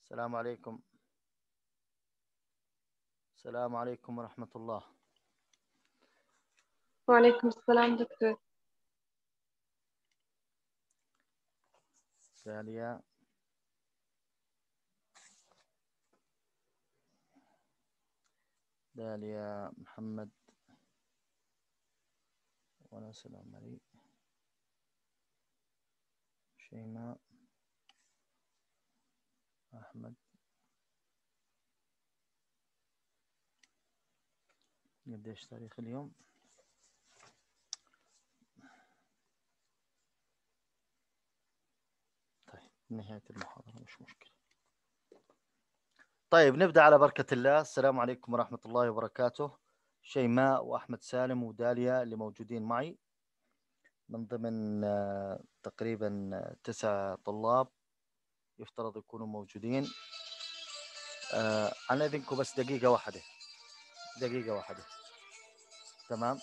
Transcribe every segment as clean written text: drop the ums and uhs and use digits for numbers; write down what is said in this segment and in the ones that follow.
السلام عليكم. السلام عليكم ورحمة الله. وعليكم السلام دكتور. داليا، داليا محمد، وأنا سلام علي، شيماء، أحمد. قديش تاريخ اليوم؟ طيب نهاية المحاضرة مش مشكلة. طيب نبدأ على بركة الله. السلام عليكم ورحمة الله وبركاته. شيماء وأحمد سالم وداليا اللي موجودين معي من ضمن تقريبا 9 طلاب يفترض يكونوا موجودين. عن إذنكم بس دقيقة واحدة. تمام.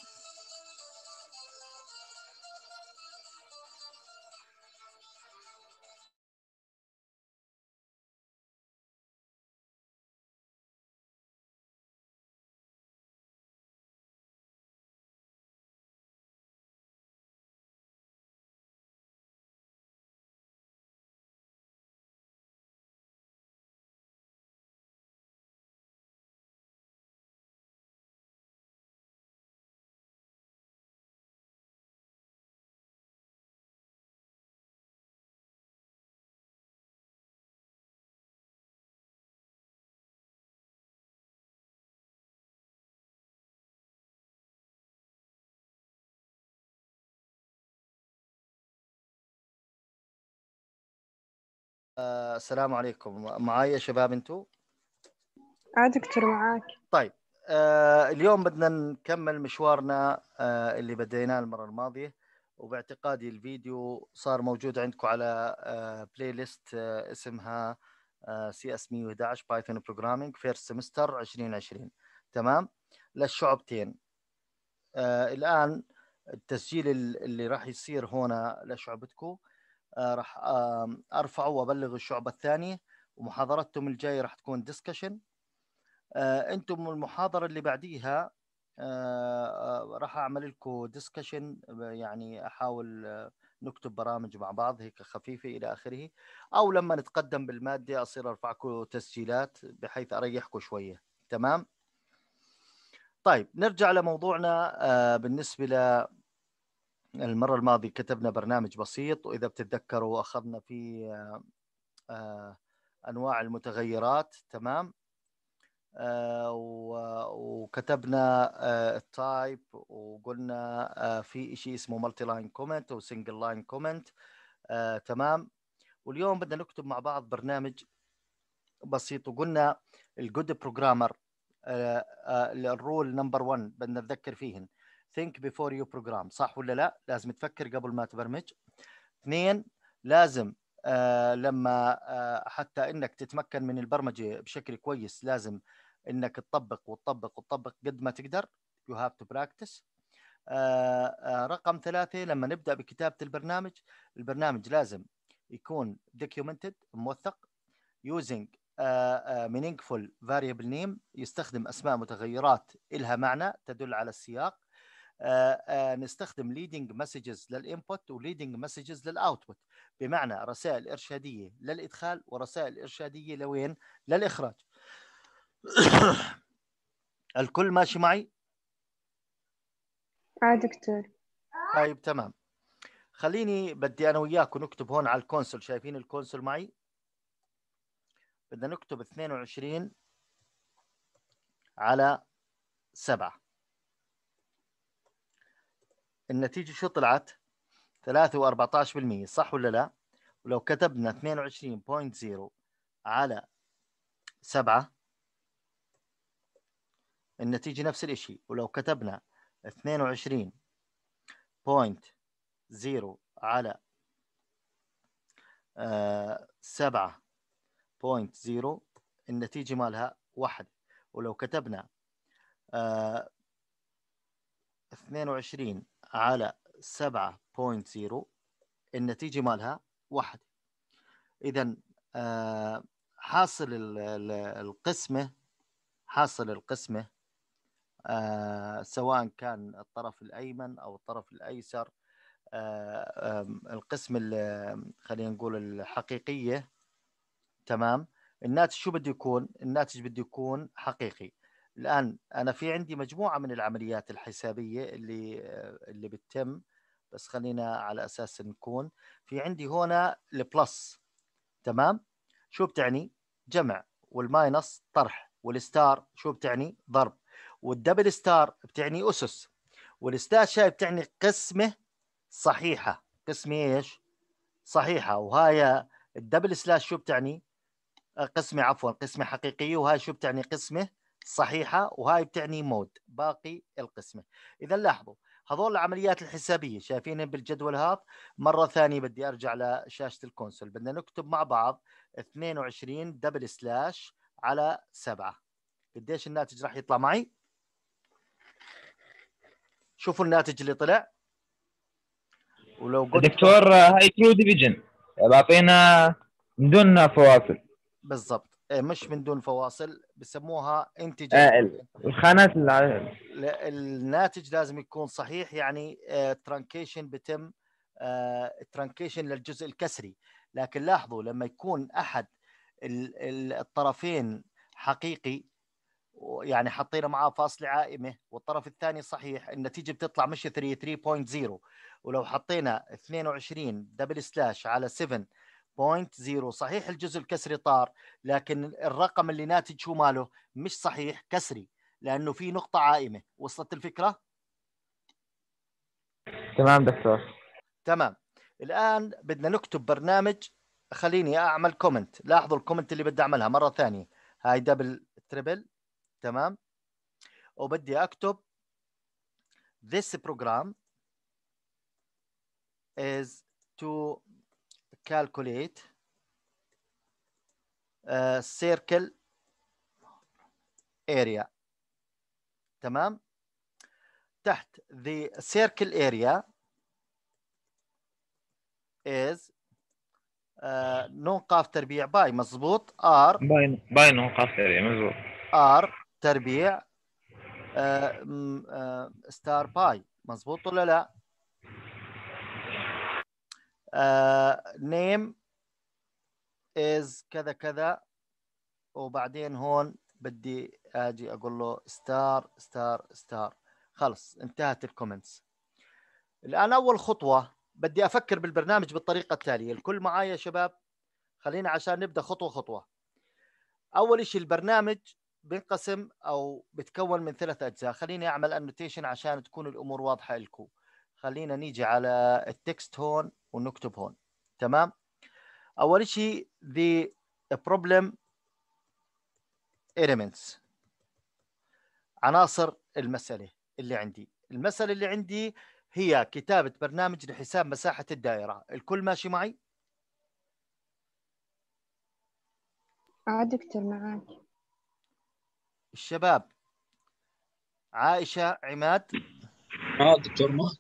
السلام عليكم. معايا يا شباب انتو؟ دكتور معاك. طيب اليوم بدنا نكمل مشوارنا اللي بديناه المرة الماضية، وباعتقادي الفيديو صار موجود عندكم على بلاي ليست اسمها CS 111 بايثون بروجرامينج فيرست سمستر 2020. تمام، للشعبتين. الآن التسجيل اللي راح يصير هنا لشعبتكم راح أرفعه وأبلغ الشعبة الثانية، ومحاضرتهم الجاية راح تكون ديسكشن. انتم المحاضره اللي بعديها راح اعمل لكم ديسكشن، يعني احاول نكتب برامج مع بعض هيك خفيفه الى اخره، او لما نتقدم بالماده اصير ارفع لكم تسجيلات بحيث اريحكم شويه. تمام. طيب نرجع لموضوعنا. بالنسبه للمره الماضيه كتبنا برنامج بسيط، واذا بتتذكروا اخذنا فيه انواع المتغيرات. تمام. وكتبنا التايب، وقلنا في شيء اسمه مالتي لاين كومنت او سنجل لاين كومنت. تمام. واليوم بدنا نكتب مع بعض برنامج بسيط، وقلنا الجود بروجرامر الرول نمبر 1 بدنا نتذكر فيهن think before you program، صح ولا لا؟ لازم تفكر قبل ما تبرمج. 2، لازم لما حتى انك تتمكن من البرمجه بشكل كويس لازم انك تطبق وتطبق وتطبق قد ما تقدر. you have to practice. رقم 3، لما نبدا بكتابه البرنامج لازم يكون documented موثق using meaningful variable name، يستخدم اسماء متغيرات إلها معنى تدل على السياق. نستخدم leading messages للإنبوت و leading messages للأوتبوت، بمعنى رسائل إرشادية للإدخال ورسائل إرشادية لوين؟ للإخراج. الكل ماشي معي؟ دكتور. طيب تمام. خليني بدي أنا وياكم نكتب هون على الكونسول. شايفين الكونسول معي؟ بدنا نكتب 22 على 7. النتيجة شو طلعت؟ 3.14%، صح ولا لا؟ ولو كتبنا 22.0 على 7 النتيجة نفس الاشي. ولو كتبنا 22.0 على 7.0 النتيجة مالها 1. ولو كتبنا 22 على 7.0 النتيجة مالها 1. إذا حاصل القسمة، حاصل القسمة سواء كان الطرف الأيمن أو الطرف الأيسر، القسم خلينا نقول الحقيقية. تمام. الناتج شو بده يكون؟ الناتج بده يكون حقيقي. الآن أنا في عندي مجموعة من العمليات الحسابية اللي بتتم، بس خلينا على أساس نكون في عندي هنا البلس. تمام. شو بتعني؟ جمع، والماينس طرح، والستار شو بتعني؟ ضرب، والدبل ستار بتعني أسس، والستاش هاي بتعني قسمة صحيحة. قسمة ايش؟ صحيحة. وهاي الدبل سلاش شو بتعني؟ قسمة، عفوا قسمة حقيقية. وهاي شو بتعني؟ قسمة صحيحة. وهاي بتعني مود باقي القسمة. إذا لاحظوا هذول العمليات الحسابية شايفينهم بالجدول هذا. مرة ثانية بدي أرجع لشاشة الكونسول. بدنا نكتب مع بعض 22 دبل سلاش على 7. قديش الناتج راح يطلع معي؟ شوفوا الناتج اللي طلع. ولو قلت دكتور هاي ترو ديفيجن بعطينا من دون فواصل. بالضبط، مش من دون فواصل، بسموها انتجر. الخانات الناتج لازم يكون صحيح، يعني ترانكيشن بتم، ترانكيشن للجزء الكسري. لكن لاحظوا لما يكون احد الطرفين حقيقي، يعني حطينا معاه فاصلة عائمة، والطرف الثاني صحيح، النتيجة بتطلع مش 3.0. ولو حطينا 22 دبل سلاش على 7.0 صحيح الجزء الكسري طار، لكن الرقم اللي ناتج شو ماله؟ مش صحيح، كسري، لأنه في نقطة عائمة. وصلت الفكرة؟ تمام دكتور. تمام. الآن بدنا نكتب برنامج. خليني أعمل كومنت. لاحظوا الكومنت اللي بدي أعملها مرة ثانية. هاي دبل تريبل. تمام. وبدي أكتب this program is to calculate circle area. تمام. تحت the circle area is نون قاف تربيع باي. مظبوط. ار باي نون قاف تربيع. مظبوط. ار تربيع ستار باي. مظبوط ولا لا؟ نيم از كذا كذا. وبعدين هون بدي اجي اقول له ستار ستار ستار. خلص انتهت الكومنتس. الان اول خطوه بدي افكر بالبرنامج بالطريقه التاليه. الكل معايا يا شباب؟ خلينا عشان نبدا خطوه خطوه. اول شيء البرنامج بينقسم او بتكون من 3 اجزاء. خليني اعمل انوتيشن عشان تكون الامور واضحه لكم. خلينا نيجي على التكست هون ونكتب هون. تمام. اول شيء the problem elements، عناصر المساله اللي عندي. المساله اللي عندي هي كتابه برنامج لحساب مساحه الدائره. الكل ماشي معي؟ دكتور معاك. الشباب عائشه، عماد، دكتور معك.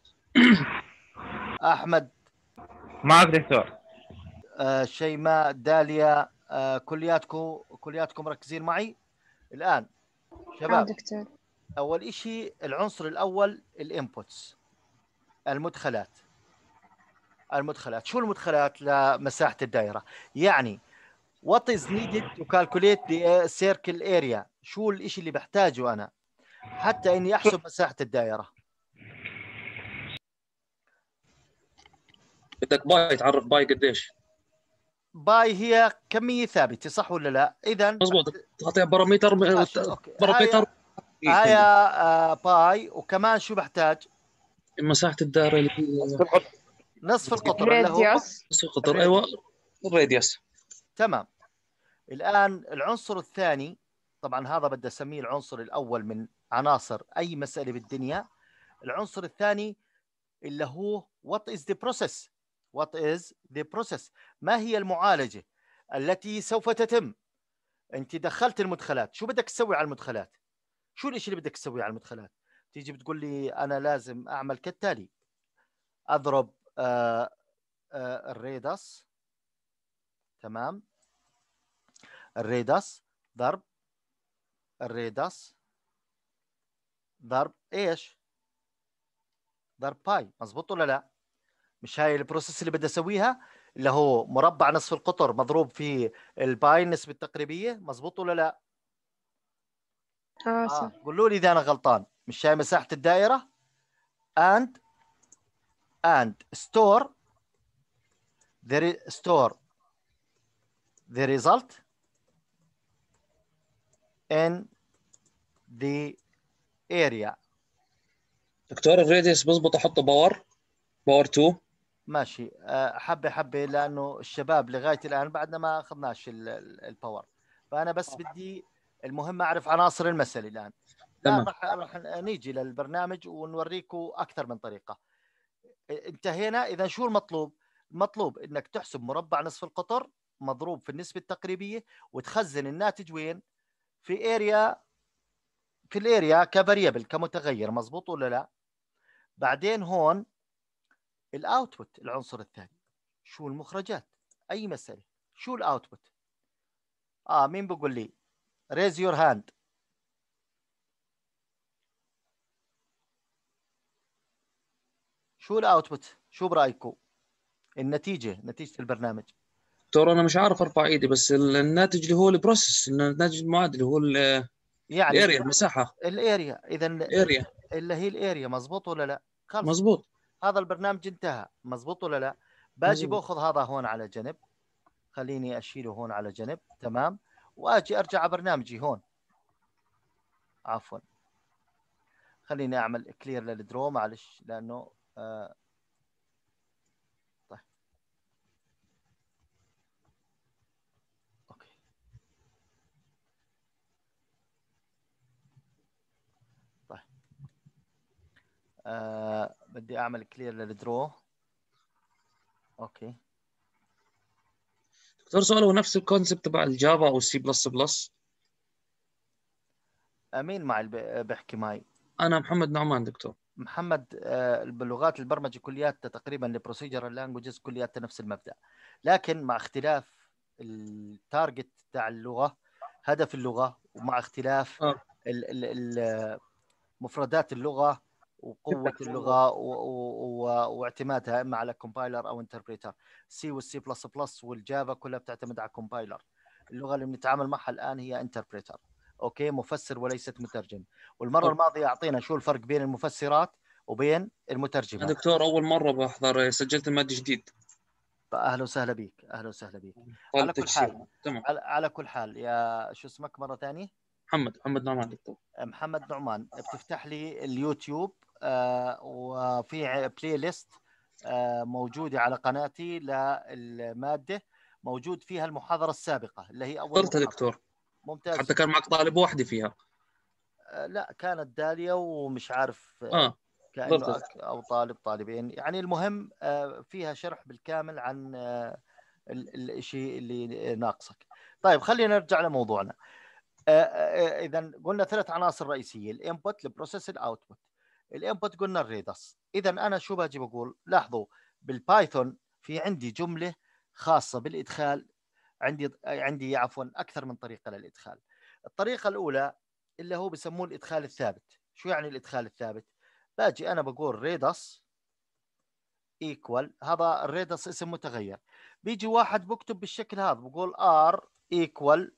احمد، معك دكتور. شيماء، داليا، كلياتكم مركزين معي الآن؟ شباب دكتور. أول شيء العنصر الأول الانبوتس، المدخلات. المدخلات شو المدخلات لمساحة الدائرة؟ يعني what is needed to calculate the circle area. شو الإشي اللي بحتاجه أنا حتى إني أحسب مساحة الدائرة؟ بدك باي، تعرف باي قديش؟ باي هي كمية ثابتة، صح ولا لا؟ إذا مضبوط، تعطيها بارامتر. أوكي. بارامتر هاي باي. وكمان شو بحتاج؟ مساحة الدائرة اللي هي نصف القطر اللي هو راديوس. نصف القطر. ايوه، الراديوس. تمام. الآن العنصر الثاني، طبعا هذا بدي أسميه العنصر الأول من عناصر أي مسألة بالدنيا. العنصر الثاني اللي هو what is the process. what is the process، ما هي المعالجة التي سوف تتم. أنت دخلت المدخلات، شو بدك تسوي على المدخلات؟ شو الإشي اللي بدك تسويه على المدخلات؟ تيجي بتقول لي أنا لازم أعمل كالتالي: أضرب الريدس. تمام. الريدس ضرب الريدس ضرب ايش؟ ضرب باي. مظبوط ولا لا؟ مش هاي البروسيس اللي بدي اسويها، اللي هو مربع نصف القطر مضروب في الباي النسبة التقريبية. مظبوط ولا لا؟ صح. قولوا لي اذا انا غلطان. مش هاي مساحة الدائرة؟ and store the result in the area. دكتور الراديوس بزبط احطه باور 2. ماشي. حبة حبة، لأنه الشباب لغاية الآن بعدنا ما أخذناش الباور، فأنا بس بدي المهم أعرف عناصر المسألة الآن. الآن تمام. راح نيجي للبرنامج ونوريكم أكثر من طريقة. انتهينا. إذا شو المطلوب؟ المطلوب إنك تحسب مربع نصف القطر مضروب في النسبة التقريبية، وتخزن الناتج وين؟ في الاريا كفاريبل، كمتغير. مظبوط ولا لا؟ بعدين هون الاوتبوت، العنصر الثاني. شو المخرجات؟ اي مسألة. شو الاوتبوت؟ مين بقول لي؟ ريز يور هاند. شو الاوتبوت؟ شو برايكم؟ النتيجة، نتيجة البرنامج. دكتور انا مش عارف ارفع ايدي، بس الناتج اللي هو البروسيس، الناتج المعادل اللي هو يعني الاريا، المساحه. الاريا. اذا اريا. اللي هي الاريا. مظبوط ولا لا؟ خلص، مظبوط. هذا البرنامج انتهى. مظبوط ولا لا؟ باجي مظبوط. باخذ هذا هون على جنب، خليني اشيله هون على جنب. تمام. واجي ارجع على برنامجي هون. عفوا، خليني اعمل كلير للدرو، معلش، لانه طيب اوكي. طيب بدي اعمل كلير للدرو. اوكي. دكتور سؤال، هو نفس الكونسبت تبع الجافا او السي بلس بلس؟ مين معي بحكي معي؟ انا محمد نعمان دكتور. محمد. بلغات البرمجه كلياتها تقريبا، البروسيجرال لانجوجز كلياتها نفس المبدا، لكن مع اختلاف التارجت تاع اللغه، هدف اللغه، ومع اختلاف مفردات اللغه وقوه اللغه واعتمادها اما على كومبايلر او انتربريتر. سي والسي بلس بلس والجافا كلها بتعتمد على كومبايلر. اللغه اللي بنتعامل معها الان هي انتربريتر، اوكي، مفسر وليست مترجم. والمره الماضيه اعطينا شو الفرق بين المفسرات وبين المترجمات. دكتور اول مره بحضر، سجلت المادة جديد. فاهلا وسهلا بك، اهلا وسهلا بك. طالب على كل حال، تجسير. تمام. على كل حال، يا شو اسمك مره ثانيه؟ محمد نعمان دكتور. محمد نعمان. بتفتح لي اليوتيوب وفي بلاي ليست موجودة على قناتي للمادة، موجود فيها المحاضرة السابقة اللي هي أول حضرتها محاضرة. دكتور. ممتاز حتى جدا. كان معك طالب واحدة فيها. لا، كانت دالية ومش عارف كأنه حضرتها. أو طالبين يعني. المهم فيها شرح بالكامل عن الشيء اللي ناقصك. طيب خلينا نرجع لموضوعنا. اذا قلنا ثلاث عناصر رئيسيه: الانبوت، البروسيس، الاوتبوت. الانبوت قلنا الريدس. اذا انا شو باجي بقول؟ لاحظوا بالبايثون في عندي جمله خاصه بالادخال. عندي عفوا اكثر من طريقه للادخال. الطريقه الاولى اللي هو بسموه الادخال الثابت. شو يعني الادخال الثابت؟ باجي انا بقول ريدس ايكوال، هذا الريدس اسم متغير. بيجي واحد بكتب بالشكل هذا، بقول ار ايكوال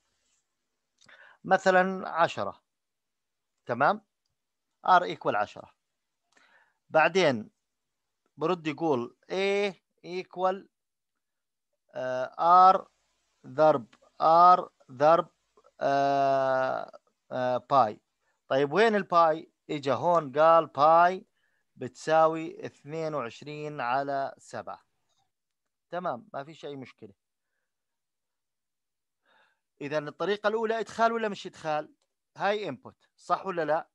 مثلا 10. تمام. ار ايكوال 10. بعدين برد يقول A ايكوال ار ضرب باي. طيب وين الباي؟ اجا هون قال باي بتساوي 22/7. تمام، ما فيش اي مشكلة. اذا الطريقة الاولى ادخال ولا مش ادخال؟ هاي انبوت، صح ولا لا؟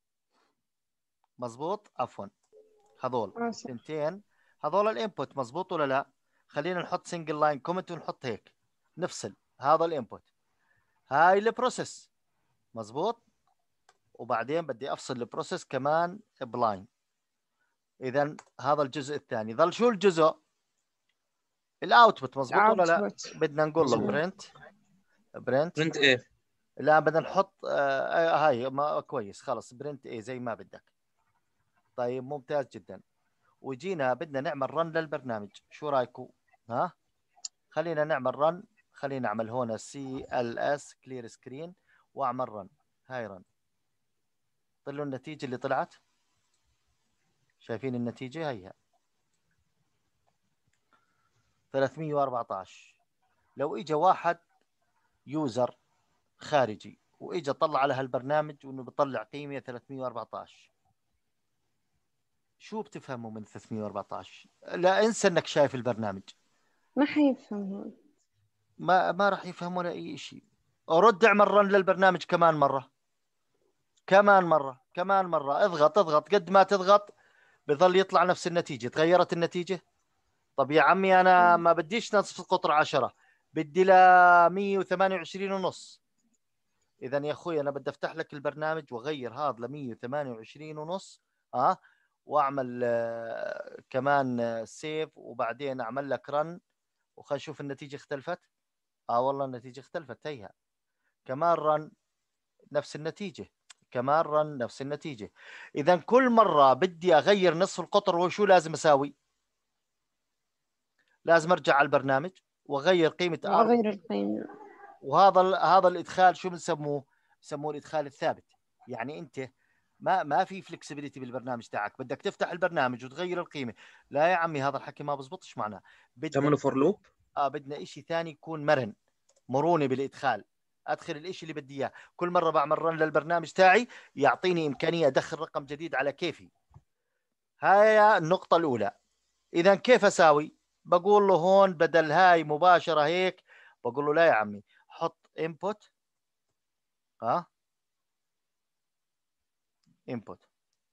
مزبوط. عفوا، هذول صح. ثنتين، هذول الانبوت. مزبوط ولا لا؟ خلينا نحط سنجل لاين كومنت ونحط هيك نفصل. هذا الانبوت، هاي البروسيس. مزبوط. وبعدين بدي افصل البروسيس كمان بلاين. اذا هذا الجزء الثاني. ظل شو الجزء؟ الاوتبوت. مزبوط ولا لا؟ output. بدنا نقول له مظبوط. برنت برنت ايه. لا بدنا نحط هاي ما كويس خلص برنت ايه زي ما بدك. طيب ممتاز جدا. وجينا بدنا نعمل رن للبرنامج، شو رايكم؟ ها خلينا نعمل رن، خلينا نعمل هون CLS كلير سكرين واعمل رن. هاي رن، طلعوا النتيجة اللي طلعت، شايفين النتيجة هيها 314. لو اجى واحد يوزر خارجي واجى طلع على هالبرنامج وانه بيطلع قيمة 314، شو بتفهموا من 314؟ لا انسى انك شايف البرنامج، ما حيفهمون. ما راح يفهم ولا اي شيء. رد اعمل رن للبرنامج كمان مرة، كمان مرة اضغط قد ما تضغط بظل يطلع نفس النتيجة. تغيرت النتيجة؟ طب يا عمي انا ما بديش نصف القطر 10، بدي ل 128 ونص. اذا يا اخوي انا بدي افتح لك البرنامج واغير هذا ل 128 ونص، واعمل كمان سيف وبعدين اعمل لك رن وخلينا نشوف النتيجة اختلفت. والله النتيجة اختلفت هيها. كمان رن نفس النتيجة، كمان رن نفس النتيجة. إذا كل مرة بدي أغير نصف القطر وشو لازم أساوي؟ لازم أرجع على البرنامج وأغير قيمة R، أغير القيمة. وهذا الإدخال شو بنسموه؟ بسموه الإدخال الثابت. يعني أنت ما في فلكسبيليتي بالبرنامج تاعك، بدك تفتح البرنامج وتغير القيمة. لا يا عمي هذا الحكي ما بزبطش معنا. تعملوا فور لوب. بدنا إشي ثاني يكون مرن، مرونة بالإدخال. ادخل الاشي اللي بدي اياه. كل مره بعمل رن للبرنامج تاعي يعطيني امكانيه ادخل رقم جديد على كيفي. هاي النقطه الاولى. اذا كيف اساوي؟ بقول له هون بدل هاي مباشره هيك، بقول له لا يا عمي حط انبوت، انبوت.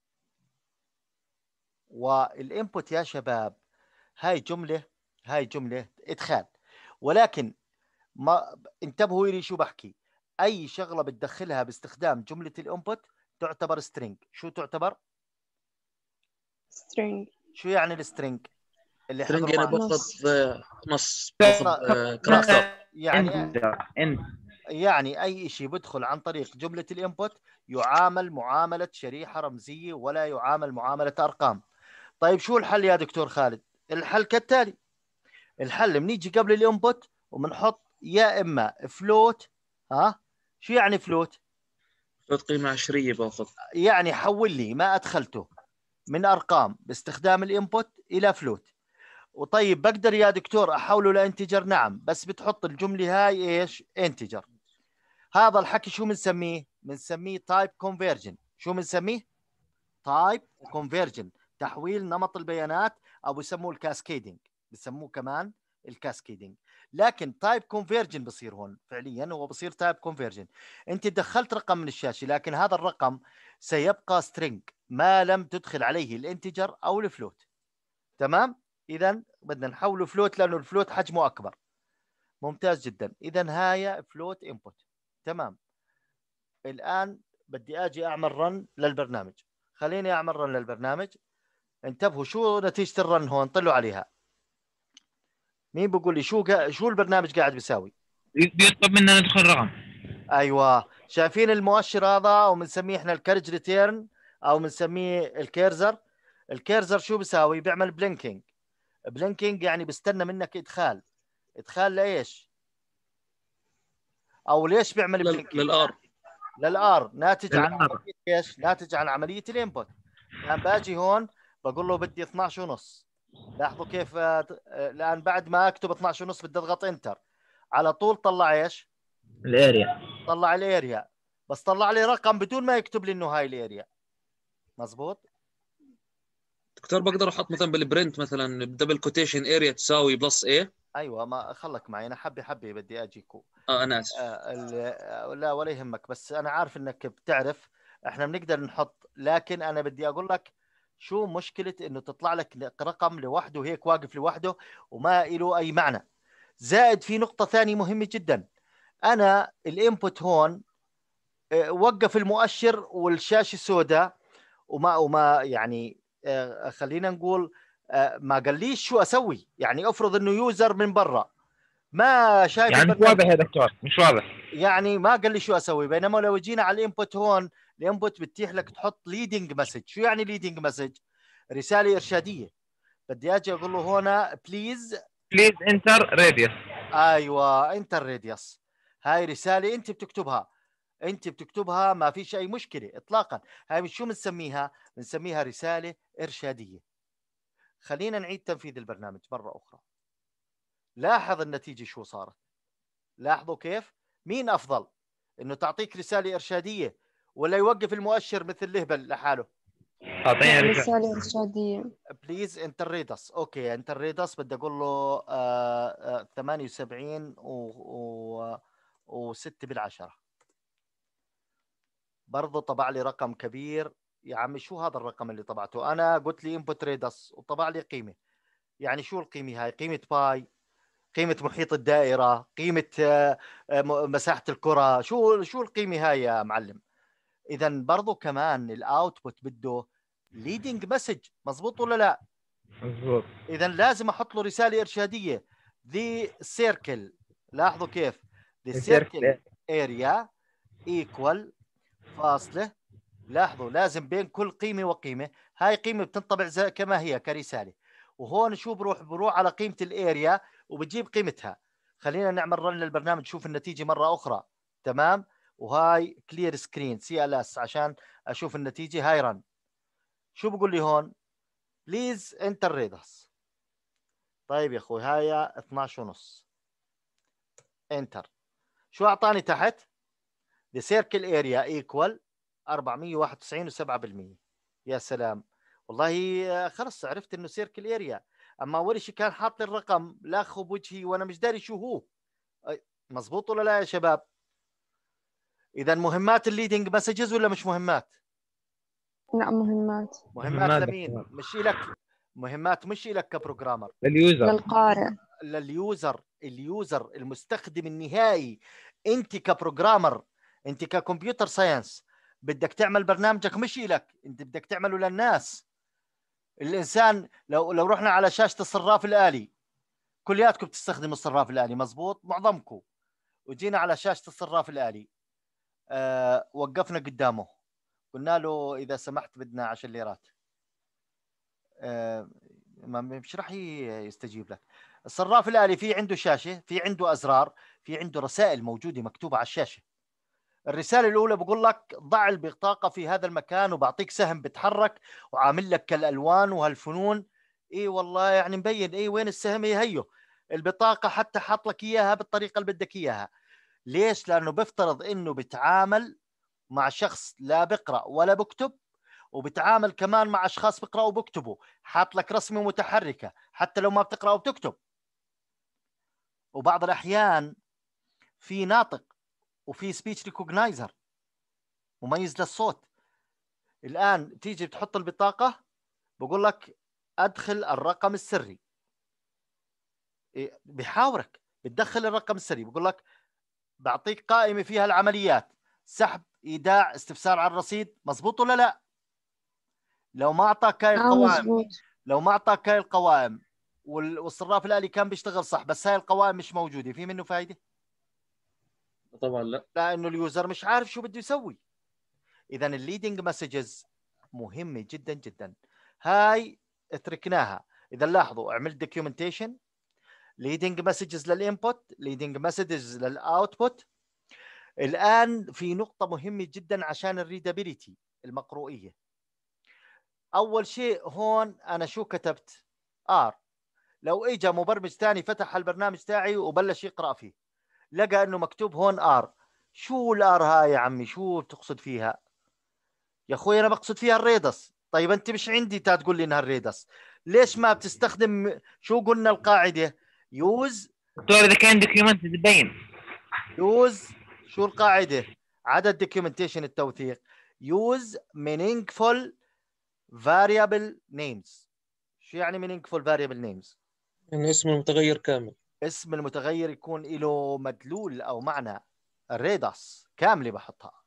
والانبوت يا شباب هاي جمله ادخال، ولكن ما انتبهوا لي شو بحكي. اي شغله بتدخلها باستخدام جمله الانبوت تعتبر سترينج. شو تعتبر؟ string. شو يعني السترينج اللي سترينج حضروا انا معنا؟ باخذ نص، باخذ كاركتر. يعني اي شيء بدخل عن طريق جمله الانبوت يعامل معامله شريحه رمزيه ولا يعامل معامله ارقام. طيب شو الحل يا دكتور خالد؟ الحل كالتالي. الحل بنيجي قبل الانبوت وبنحط يا اما فلوت. شو يعني فلوت؟ فلوت قيمة عشرية باخذ. يعني حول لي ما ادخلته من ارقام باستخدام الانبوت الى فلوت. وطيب بقدر يا دكتور احوله لانتجر؟ نعم، بس بتحط الجمله هاي ايش؟ انتجر. هذا الحكي شو بنسميه؟ بنسميه تايب كونفرجن. شو بنسميه؟ تايب كونفرجن، تحويل نمط البيانات، او بسموه الكاسكيدنج، بسموه كمان الكاسكيدنج. لكن تايب كونفرجن بصير هون فعليا، هو بصير تايب كونفرجن. انت دخلت رقم من الشاشه لكن هذا الرقم سيبقى سترينج ما لم تدخل عليه الانتجر او الفلوت. تمام؟ اذا بدنا نحوله فلوت لانه الفلوت حجمه اكبر. ممتاز جدا. اذا هاي فلوت انبوت. تمام. الان بدي اجي اعمل رن للبرنامج. خليني اعمل رن للبرنامج. انتبهوا شو نتيجه الرن هون، طلعوا عليها. مين بقول لي شو البرنامج قاعد بيساوي؟ بيطلب منا ندخل رقم. ايوه شايفين المؤشر هذا، او بنسميه احنا الكارج ريتيرن او بنسميه الكيرزر. الكيرزر شو بيساوي؟ بيعمل بلينكينج. بلينكينج يعني بيستنى منك ادخال. ادخال لايش؟ او ليش بيعمل بلينكينج؟ للار. للار، ناتج عن عمليه ايش؟ ناتج عن عمليه الانبوت. الان باجي هون بقول له بدي 12 ونص. لاحظوا كيف الان بعد ما اكتب 12 ونص بدي اضغط انتر على طول طلع ايش؟ الاريا. طلع الاريا، بس طلع لي رقم بدون ما يكتب لي انه هاي الاريا. مزبوط. دكتور بقدر احط مثلا بالبرنت مثلا دبل كوتيشن اريا تساوي بلس ايه. ايوه ما خلك معي انا حبي بدي اجيكو. انا اسف. لا ولا يهمك، بس انا عارف انك بتعرف احنا بنقدر نحط، لكن انا بدي اقول لك شو مشكله انه تطلع لك رقم لوحده هيك واقف لوحده وما له اي معنى. زائد في نقطه ثانيه مهمه جدا. انا الانبوت هون وقف المؤشر والشاشه سوداء وما يعني خلينا نقول ما قاليش شو اسوي. يعني افرض انه يوزر من برا ما شايف يعني مش واضح يا دكتور، مش واضح. يعني ما قال لي شو اسوي. بينما لو جينا على الانبوت هون، الانبوت بتتيح لك تحط ليدنج مسج. شو يعني ليدنج مسج؟ رساله ارشاديه. بدي اجي اقول له هنا بليز انتر راديوس. ايوه انتر راديوس. هاي رساله انت بتكتبها، ما فيش اي مشكله اطلاقا. هاي شو بنسميها؟ بنسميها رساله ارشاديه. خلينا نعيد تنفيذ البرنامج مره اخرى. لاحظ النتيجه شو صارت. لاحظوا كيف. مين افضل، انه تعطيك رساله ارشاديه ولا يوقف المؤشر مثل الهبل لحاله؟ اعطيني رسالة. رسالة إرشادية. بليز انتر ريدس. اوكي انتر ريدس بدي اقول له 78 و6 بالعشرة. برضه طبع لي رقم كبير. يا عمي شو هذا الرقم اللي طبعته؟ انا قلت لي انبوت ريدس وطبع لي قيمه. يعني شو القيمه هاي؟ قيمه باي، قيمه محيط الدائره، قيمه مساحه الكره، شو القيمه هاي يا معلم؟ اذا برضه كمان الاوتبوت بده ليدنج مسج، مزبوط ولا لا؟ مظبوط. اذا لازم احط له رساله ارشاديه. ذي سيركل. لاحظوا كيف. ذي سيركل اريا ايكوال فاصله. لاحظوا لازم بين كل قيمه وقيمه، هاي قيمه بتنطبع زي كما هي كرساله. وهون شو بروح على قيمه الاريا وبتجيب قيمتها. خلينا نعمل رن للبرنامج نشوف النتيجه مره اخرى. تمام. وهاي كلير سكرين CLS عشان اشوف النتيجه. هاي رن. شو بقول لي هون؟ بليز انتر ريدس. طيب يا اخوي هاي 12 ونص. انتر. شو اعطاني تحت؟ the circle area equal 491 و7%. يا سلام. والله خلص عرفت انه سيركل اريا. اما اول شيء كان حاط لي الرقم لاخه بوجهي وانا مش داري شو هو. مزبوط ولا لا يا شباب؟ اذا مهمات الليدنج مسجز ولا مش مهمات؟ لا، مهمات. مهمات لمين؟ مش إلك. مهمات مش إلك كبروجرامر، لليوزر. للقارئ. اليوزر المستخدم النهائي. انت كبروجرامر، انت ككمبيوتر ساينس بدك تعمل برنامجك مش إلك، انت بدك تعمله للناس. الانسان لو رحنا على شاشة الصراف الآلي، كلياتكم بتستخدموا الصراف الآلي مزبوط معظمكم. وجينا على شاشة الصراف الآلي، وقفنا قدامه قلنا له إذا سمحت بدنا 10 ليرات. مش راح يستجيب لك. الصراف الآلي في عنده شاشة، في عنده أزرار، في عنده رسائل موجودة مكتوبة على الشاشة. الرسالة الأولى بقول لك ضع البطاقة في هذا المكان، وبعطيك سهم بتحرك وعامل لك كالألوان وهالفنون. إيه والله يعني مبين. إيه وين السهم؟ إيه هيو البطاقة حتى حاط لك إياها بالطريقة اللي بدك إياها. ليش؟ لأنه بيفترض إنه بتعامل مع شخص لا بقرأ ولا بكتب، وبتعامل كمان مع اشخاص بيقراوا وبكتبوا. حاط لك رسمه متحركه حتى لو ما بتقرا وبتكتب. وبعض الاحيان في ناطق وفي سبيتش ريكوجنايزر مميز للصوت. الان تيجي بتحط البطاقه بقول لك ادخل الرقم السري. بحاورك بتدخل الرقم السري. بقول لك بعطيك قائمه فيها العمليات: سحب، ايداع، استفسار عن الرصيد. مزبوط ولا لا؟ لو ما اعطاك هاي القوائم، مزبوط. لو ما اعطاك هاي القوائم والصراف الآلي كان بيشتغل صح بس هاي القوائم مش موجودة، في منه فايدة؟ طبعا لا. لأنه اليوزر مش عارف شو بده يسوي. إذا الليدنج مسجز مهمة جدا جدا. هاي اتركناها. إذا لاحظوا عملت دوكيومنتيشن، ليدنج مسجز للإنبوت، ليدنج مسجز للأوتبوت. الآن في نقطة مهمة جدا عشان الريدابيليتي، المقروئية. أول شيء هون أنا شو كتبت؟ R. لو اجى مبرمج ثاني فتح البرنامج تاعي وبلش يقرا فيه لقى انه مكتوب هون ار. شو الار هاي يا عمي؟ شو بتقصد فيها؟ يا اخوي انا بقصد فيها الريدس. طيب انت مش عندي تقول لي انها الريدس، ليش ما بتستخدم شو قلنا القاعده؟ يوز. دكتور اذا كان دوكيومنت تبين. يوز شو القاعده؟ عدد دوكيومنتيشن التوثيق. يوز meaningful variable names. شو يعني meaningful variable names؟ يعني اسم المتغير كامل. اسم المتغير يكون له مدلول او معنى. الريدس كامله بحطها.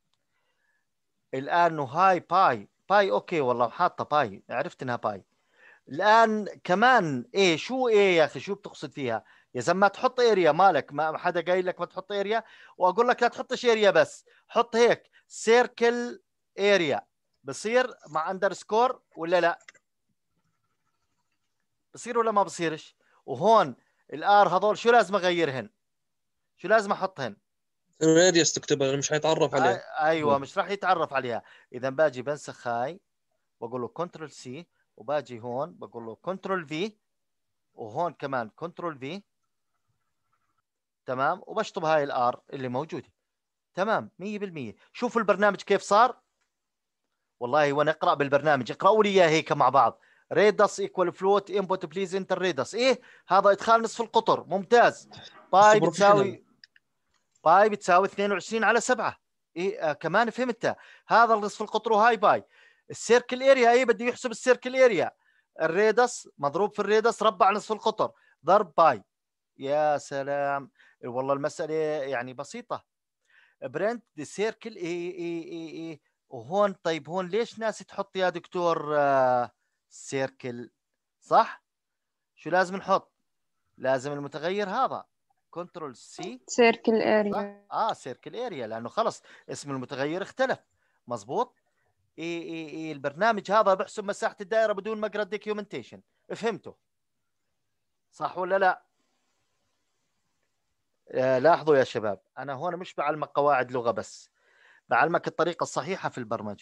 الان هاي باي اوكي والله حاطه باي، عرفت انها باي. الان كمان ايه؟ شو ايه يا اخي؟ شو بتقصد فيها يا زلمه تحط اريا مالك، ما حدا قايل لك ما تحط اريا، واقول لك لا تحطش اريا، بس حط هيك سيركل اريا، بصير مع اندرسكور ولا لا؟ بصير ولا ما بصيرش؟ وهون الار هذول شو لازم اغيرهن؟ شو لازم احطهن؟ الراديوس تكتبها مش هيتعرف عليه. ايوه مش راح يتعرف عليها. اذا باجي بنسخ هاي بقول له كنترول سي، وباجي هون بقول له كنترول في، وهون كمان كنترول في، تمام، وبشطب هاي الار اللي موجوده. تمام 100%. شوفوا البرنامج كيف صار. والله وانا اقرا بالبرنامج، اقراوا لي اياه هيك مع بعض. ريدس ايكوال فلوت انبوت بليز انتر ريدس. ايه هذا؟ ادخال نصف القطر، ممتاز. باي بروفيشنال. بتساوي، باي بتساوي 22 على 7. ايه كمان فهمتها. هذا نصف القطر وهاي باي. السيركل اريا ايه بده يحسب السيركل اريا. الريدس مضروب في الريدس ربع نصف القطر ضرب باي. يا سلام. والله المسألة يعني بسيطة. برنت دي سيركل اي. وهون طيب هون ليش ناس تحط يا دكتور سيركل؟ صح. شو لازم نحط؟ لازم المتغير هذا كنترول سي. سيركل صح اريا. سيركل اريا، لانه خلص اسم المتغير اختلف. مزبوط. اي البرنامج هذا بحسب مساحة الدائرة بدون ما اقرا الدوكيومنتيشن. فهمته صح ولا لا؟ لاحظوا يا شباب، انا هون مش بعلمك قواعد لغة بس، بعلمك الطريقة الصحيحة في البرمجة.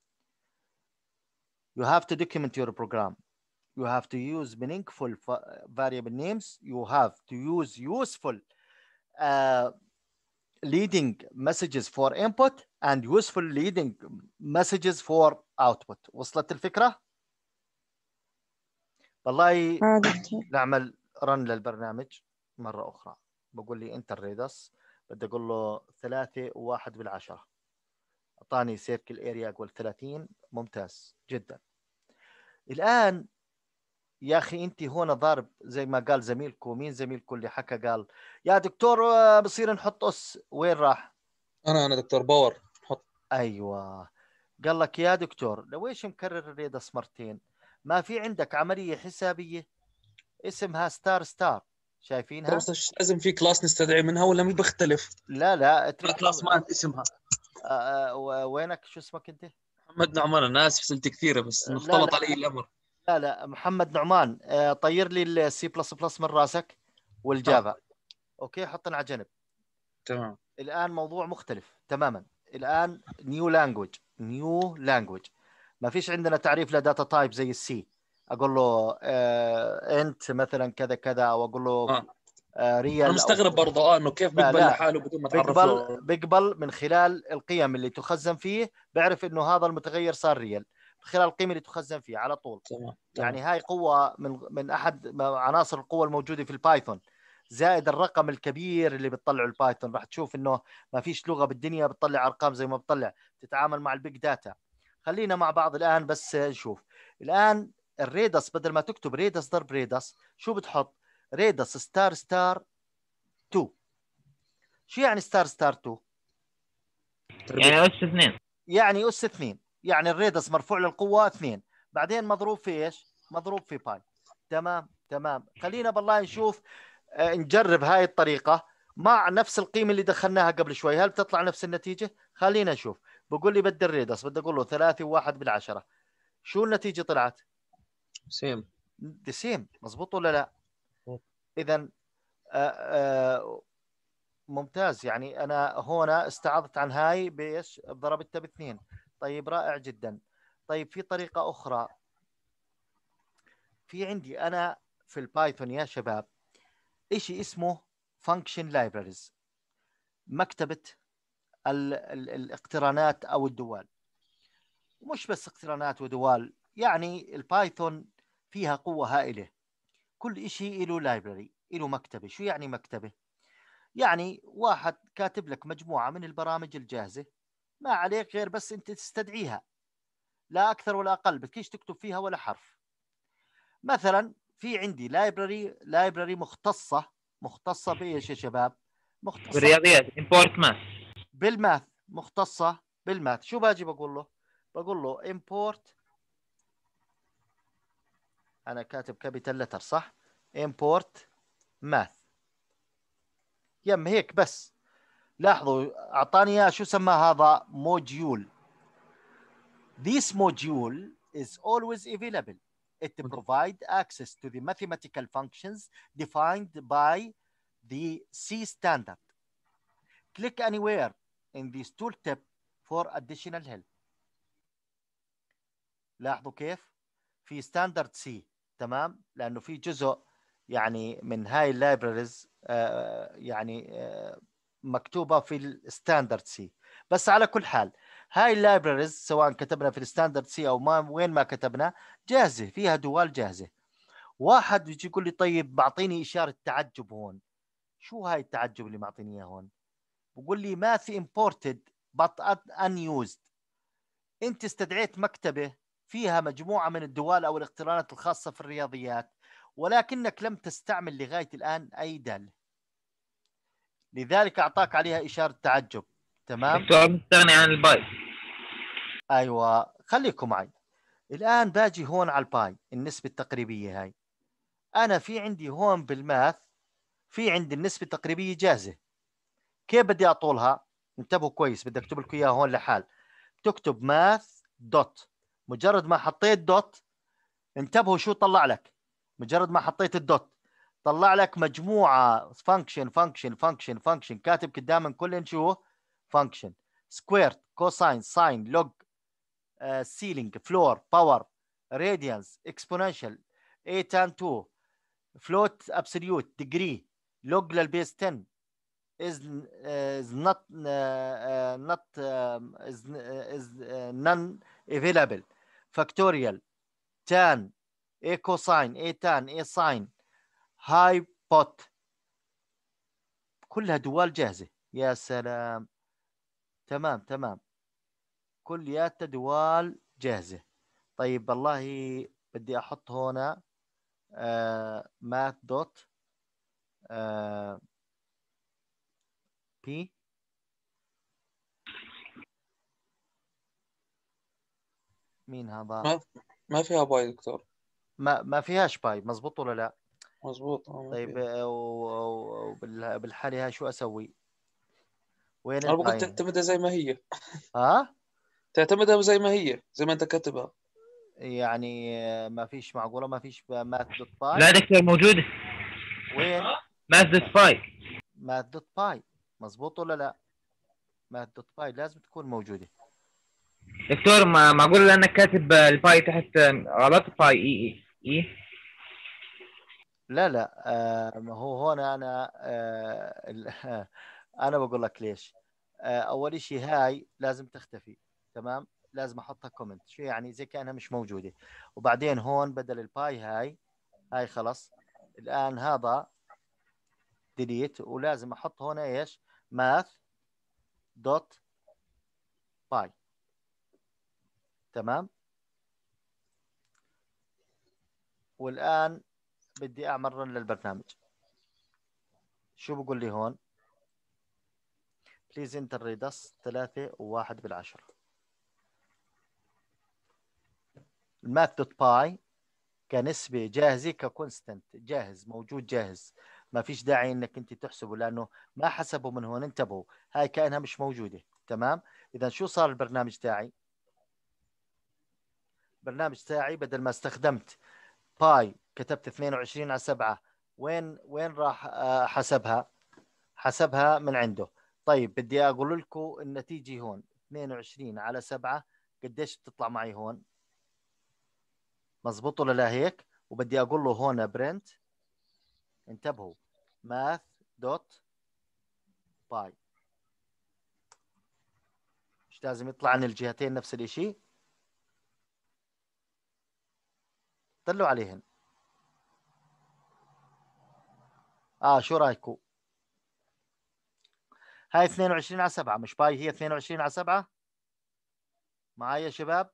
You have to document your program. You have to use meaningful variable names. You have to use useful uh, leading messages for input and useful leading messages for output. وصلت الفكرة؟ والله دكتور. نعمل رن للبرنامج مرة أخرى. بقول لي انتر ريدس، بدي أقول له 3.1 أعطاني سيركل اريا أقول 30. ممتاز جدا. الآن يا أخي أنت هون ضارب زي ما قال زميلكم. مين زميلكم اللي حكى قال يا دكتور بصير نحط أس؟ وين راح؟ انا دكتور باور حط. أيوة. قال لك يا دكتور لو ايش مكرر الريدس مرتين؟ ما في عندك عملية حسابية اسمها ستار ستار، شايفينها؟ بس لازم في كلاس نستدعي منها ولا مش بختلف؟ لا في كلاس ما اسمها وينك؟ شو اسمك انت؟ محمد نعمان. انا اسف سلت كثيره بس انه لا اختلط لا علي الامر. لا محمد نعمان. طير لي السي بلس بلس من راسك اه والجافا. اوكي حطنا على جنب. تمام. الان موضوع مختلف تماما. الان نيو لانجوج. ما فيش عندنا تعريف لداتا تايب زي السي. اقول له انت مثلا كذا كذا، او اقول له اه انا ريال او مستغرب برضه انه كيف لا بيقبل لا لحاله بدون ما تعرف بيقبل له. بيقبل من خلال القيم اللي تخزن فيه. بيعرف انه هذا المتغير صار ريال من خلال القيمه اللي تخزن فيه على طول. تمام يعني تمام. هاي قوه من احد عناصر القوه الموجوده في البايثون، زائد الرقم الكبير اللي بتطلعه البايثون. راح تشوف انه ما فيش لغه بالدنيا بتطلع ارقام زي ما بتطلع، تتعامل مع البيج داتا. خلينا مع بعض الان بس نشوف. الان الريدس بدل ما تكتب ريدس ضرب ريدس شو بتحط؟ ريدس ستار ستار 2. شو يعني ستار ستار 2؟ يعني اس 2. يعني اس 2. يعني الريدس مرفوع للقوه 2، بعدين مضروب في ايش؟ مضروب في باي. تمام تمام. خلينا بالله نشوف نجرب هاي الطريقه مع نفس القيمه اللي دخلناها قبل شوي، هل بتطلع نفس النتيجه؟ خلينا نشوف. بقول لي بدي الريدس، بدي اقول له 3.1. شو النتيجه طلعت؟ سيم. دي سيم. مزبوط ولا لا؟ اذا ممتاز. يعني انا هنا استعضت عن هاي بايش؟ ضربتها باثنين. طيب رائع جدا. طيب في طريقة أخرى. في عندي أنا في البايثون يا شباب إشي اسمه function libraries، مكتبة الاقترانات أو الدوال. مش بس اقترانات ودوال، يعني البايثون فيها قوة هائلة. كل إشي له لايبراري، له مكتبة. شو يعني مكتبة؟ يعني واحد كاتب لك مجموعة من البرامج الجاهزة، ما عليك غير بس أنت تستدعيها، لا أكثر ولا أقل. بدكيش تكتب فيها ولا حرف. مثلا في عندي لايبراري مختصة بإيش يا شباب؟ مختصة بالرياضيات امبورت ماث. بالماث. مختصة بالماث. شو باجي بقول له؟ بقول له import. أنا كاتب كابيتال لتر صح؟ import math. يم هيك بس. لاحظوا اعطاني اياه شو سماه هذا؟ موديول. This module is always available. It provides access to the mathematical functions defined by the C standard. Click anywhere in this tooltip for additional help. لاحظوا كيف في ستاندرد سي، تمام، لانه في جزء يعني من هاي اللايبراريز يعني مكتوبه في الستاندرد سي. بس على كل حال هاي اللايبراريز سواء كتبنا في الستاندرد سي او ما وين ما كتبنا جاهزه، فيها دوال جاهزه. واحد يجي يقول لي طيب بعطيني اشاره تعجب هون. شو هاي التعجب اللي معطيني اياه هون؟ بقول لي math imported but unused. انت استدعيت مكتبه فيها مجموعه من الدوال او الاقترانات الخاصه في الرياضيات، ولكنك لم تستعمل لغايه الان اي داله، لذلك اعطاك عليها اشاره تعجب. تمام. دكتور مستغني عن الباي. ايوه خليكم معي. الان باجي هون على الباي، النسبه التقريبيه هاي. انا في عندي هون بالماث في عندي النسبه التقريبيه جاهزه. كيف بدي اطولها؟ انتبهوا كويس، بدي اكتب لكم اياها هون لحال. تكتب ماث دوت، مجرد ما حطيت دوت انتبهوا شو طلع لك. مجرد ما حطيت الدوت طلع لك مجموعه فانكشن فانكشن فانكشن فانكشن، كاتب قدام كلن شو؟ فانكشن. سكويرت، كوساين، ساين، لوج، سيلينج، فلور، باور، راديانس، اكسبوننشال، اي تان 2، فلوت ابسوليوت، ديجري، لوج للبيس 10، is not is non available، factorial، tan، a cosine، a tan، a sine، هاي بوت، كلها دوال جاهزة. يا سلام، تمام تمام، كلياتها دوال جاهزة. طيب والله بدي أحط هنا ماث دوت بي. مين هذا؟ ما فيها باي دكتور. ما فيهاش باي، مزبوط ولا لا؟ مزبوط. طيب بالحالة هاي شو أسوي؟ وين انا بقول الباي؟ تعتمدها زي ما هي. ها؟ تعتمدها زي ما هي، زي ما انت كاتبها. يعني ما فيش، معقولة ما فيش ماث دوت باي؟ لا دكتور موجود. وين؟ ماث دوت باي. ماث دوت باي مزبوط ولا لا؟ ماث دوت باي لازم تكون موجودة. دكتور ما معقول لانك كاتب الباي تحت غلط، باي اي اي. لا لا ما هو هون أنا أنا بقول لك ليش. أول شيء هاي لازم تختفي، تمام؟ لازم أحطها كومنت، شو يعني زي كأنها مش موجودة. وبعدين هون بدل الباي هاي خلص. الآن هذا ديليت، ولازم أحط هنا إيش؟ ماث دوت باي. تمام. والآن بدي أعمل رن للبرنامج. شو بقول لي هون؟ بليز انتر ريدس 3 و1 بالعشرة. الماث دوت باي كنسبة جاهزة، ككونستنت جاهز، موجود جاهز، ما فيش داعي انك انت تحسبه لانه ما حسبه من هون. انتبهوا هاي كأنها مش موجودة. تمام. اذا شو صار البرنامج تاعي؟ البرنامج تاعي بدل ما استخدمت باي كتبت 22 على 7، وين راح حسبها من عنده. طيب بدي اقول لكم النتيجة هون 22 على 7 قديش بتطلع معي هون؟ مزبوط ولا لا هيك؟ وبدي اقول له هون برنت، انتبهوا، ماث دوت باي. مش لازم يطلع عن الجهتين نفس الاشي؟ طلعوا عليهن. شو رايكم؟ هاي 22 على 7 مش باي، هي 22 على 7 معايا يا شباب؟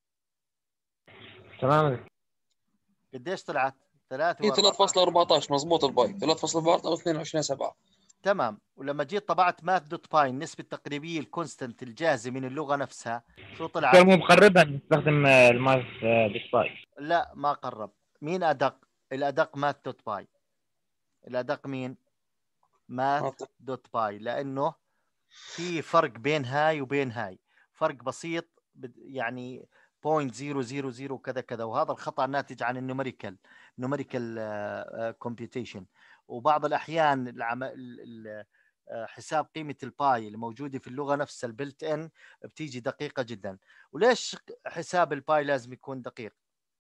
تمام. قديش طلعت؟ 3 هي و14. 3.14 مزبوط. الباي 3.14 او 22/7. تمام. ولما جيت طبعت ماث دوت باي النسبة التقريبية الكونستنت الجاهزة من اللغة نفسها شو دكتور طلعت؟ مو بخربها نستخدم الماث دوت باي. لا ما قرب. مين أدق؟ الأدق ماث دوت باي. الأدق مين؟ math.py لانه في فرق بين هاي وبين هاي، فرق بسيط يعني 0.000 كذا كذا، وهذا الخطأ ناتج عن النوميريكال كومبيوتيشن. وبعض الأحيان حساب قيمة الباي الموجودة في اللغة نفسها البلت ان بتيجي دقيقة جدا. وليش حساب الباي لازم يكون دقيق؟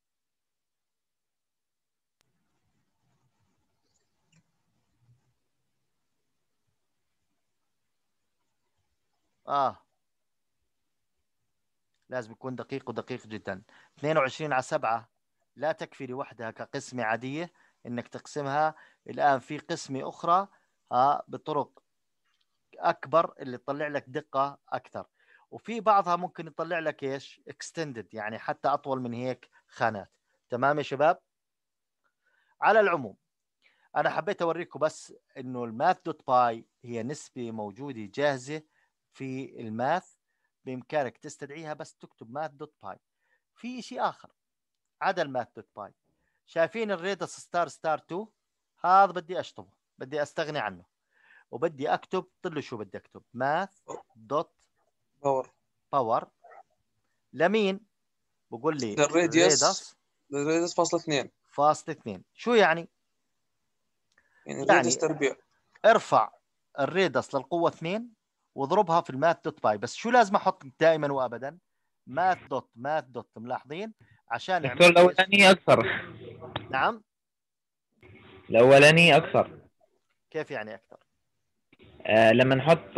لازم يكون دقيق ودقيق جدا. 22/7 لا تكفي لوحدها كقسمة عادية انك تقسمها. الان في قسمة اخرى بطرق اكبر اللي تطلع لك دقة اكثر، وفي بعضها ممكن يطلع لك ايش اكستندد، يعني حتى اطول من هيك خانات. تمام يا شباب؟ على العموم انا حبيت اوريكم بس انه الماث دوت باي هي نسبة موجودة جاهزة في الماث، بامكانك تستدعيها بس تكتب ماث دوت باي. في شيء اخر عدا الماث دوت باي، شايفين الريدس ستار 2؟ هذا بدي اشطبه، بدي استغني عنه، وبدي اكتب طلوا شو بدي اكتب ماث دوت باور. لمين؟ بقول لي للراديوس فاصلة 2. فاصلة 2 شو يعني الراديوس تربيع. ارفع الريدس للقوة 2 واضربها في الماث دوت باي. بس شو لازم احط دائما وابدا؟ ماث دوت. ملاحظين؟ عشان دكتور الاولاني اكثر. نعم الاولاني اكثر. كيف يعني اكثر؟ لما نحط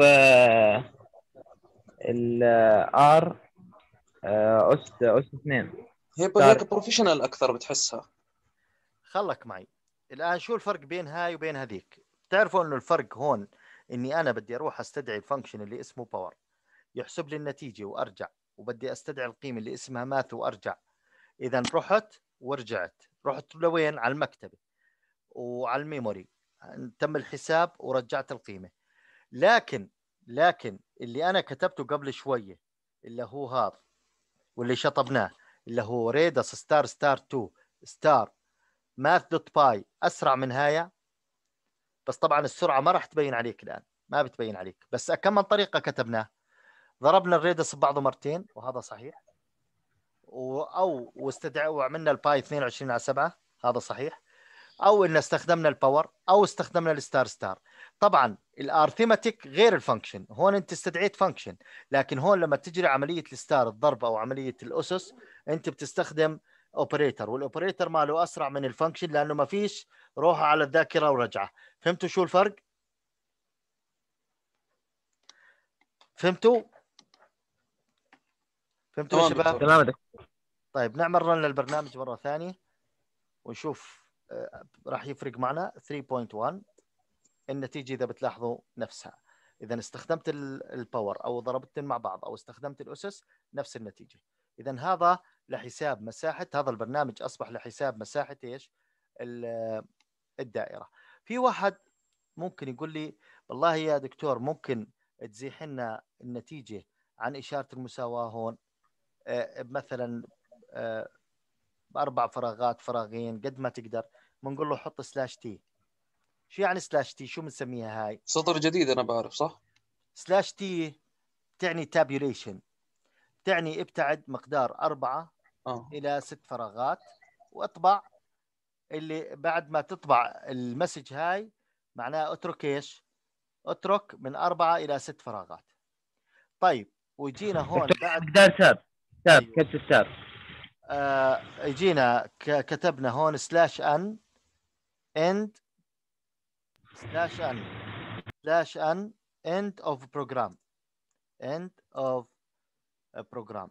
الار اس 2 هيك بروفيشنال اكثر بتحسها. خلك معي الان، شو الفرق بين هاي وبين هذيك؟ بتعرفوا انه الفرق هون اني انا بدي اروح استدعي الفانكشن اللي اسمه باور يحسب لي النتيجه وارجع، وبدي استدعي القيمه اللي اسمها ماث وارجع. اذا رحت ورجعت، رحت لوين؟ على المكتبه وعلى الميموري، تم الحساب ورجعت القيمه. لكن اللي انا كتبته قبل شويه اللي هو هذا واللي شطبناه اللي هو ريدس ستار 2 ستار ماث دوت باي اسرع من هايا. بس طبعا السرعه ما راح تبين عليك الان، ما بتبين عليك. بس كم من طريقه كتبناه؟ ضربنا الريدس ببعضه مرتين وهذا صحيح، وعملنا الباي 22/7 هذا صحيح، او ان استخدمنا الباور او استخدمنا الستار. طبعا الارثماتيك غير الفانكشن، هون انت استدعيت فانكشن، لكن هون لما تجري عمليه الستار الضرب او عمليه الاسس انت بتستخدم اوبريتر، والاوبريتر ماله اسرع من الفانكشن لانه ما فيش روحه على الذاكره ورجعه. فهمتوا شو الفرق؟ فهمتوا يا شباب؟ تمام دكتور. طيب نعمل رن للبرنامج مره ثانيه ونشوف راح يفرق معنا 3.1. النتيجه اذا بتلاحظوا نفسها، اذا استخدمت الباور او ضربتين مع بعض او استخدمت الاسس نفس النتيجه. اذا هذا لحساب مساحه، هذا البرنامج اصبح لحساب مساحه ايش؟ الدائره. في واحد ممكن يقول لي والله يا دكتور ممكن تزيح لنا النتيجه عن اشاره المساواه هون مثلا باربع فراغات فراغين قد ما تقدر. بنقول له حط سلاش تي. شو يعني سلاش تي؟ شو بنسميها هاي؟ سطر جديد انا بعرف صح. سلاش تي تعني تابيوليشن، تعني ابتعد مقدار 4 إلى 6 فراغات واطبع. اللي بعد ما تطبع المسج هاي معناه اترك ايش؟ اترك من 4 إلى 6 فراغات. طيب ويجينا هون بعد مقدار تاب أيوه. كتب التاب يجينا كتبنا هون سلاش ان اند سلاش ان end of program end of program.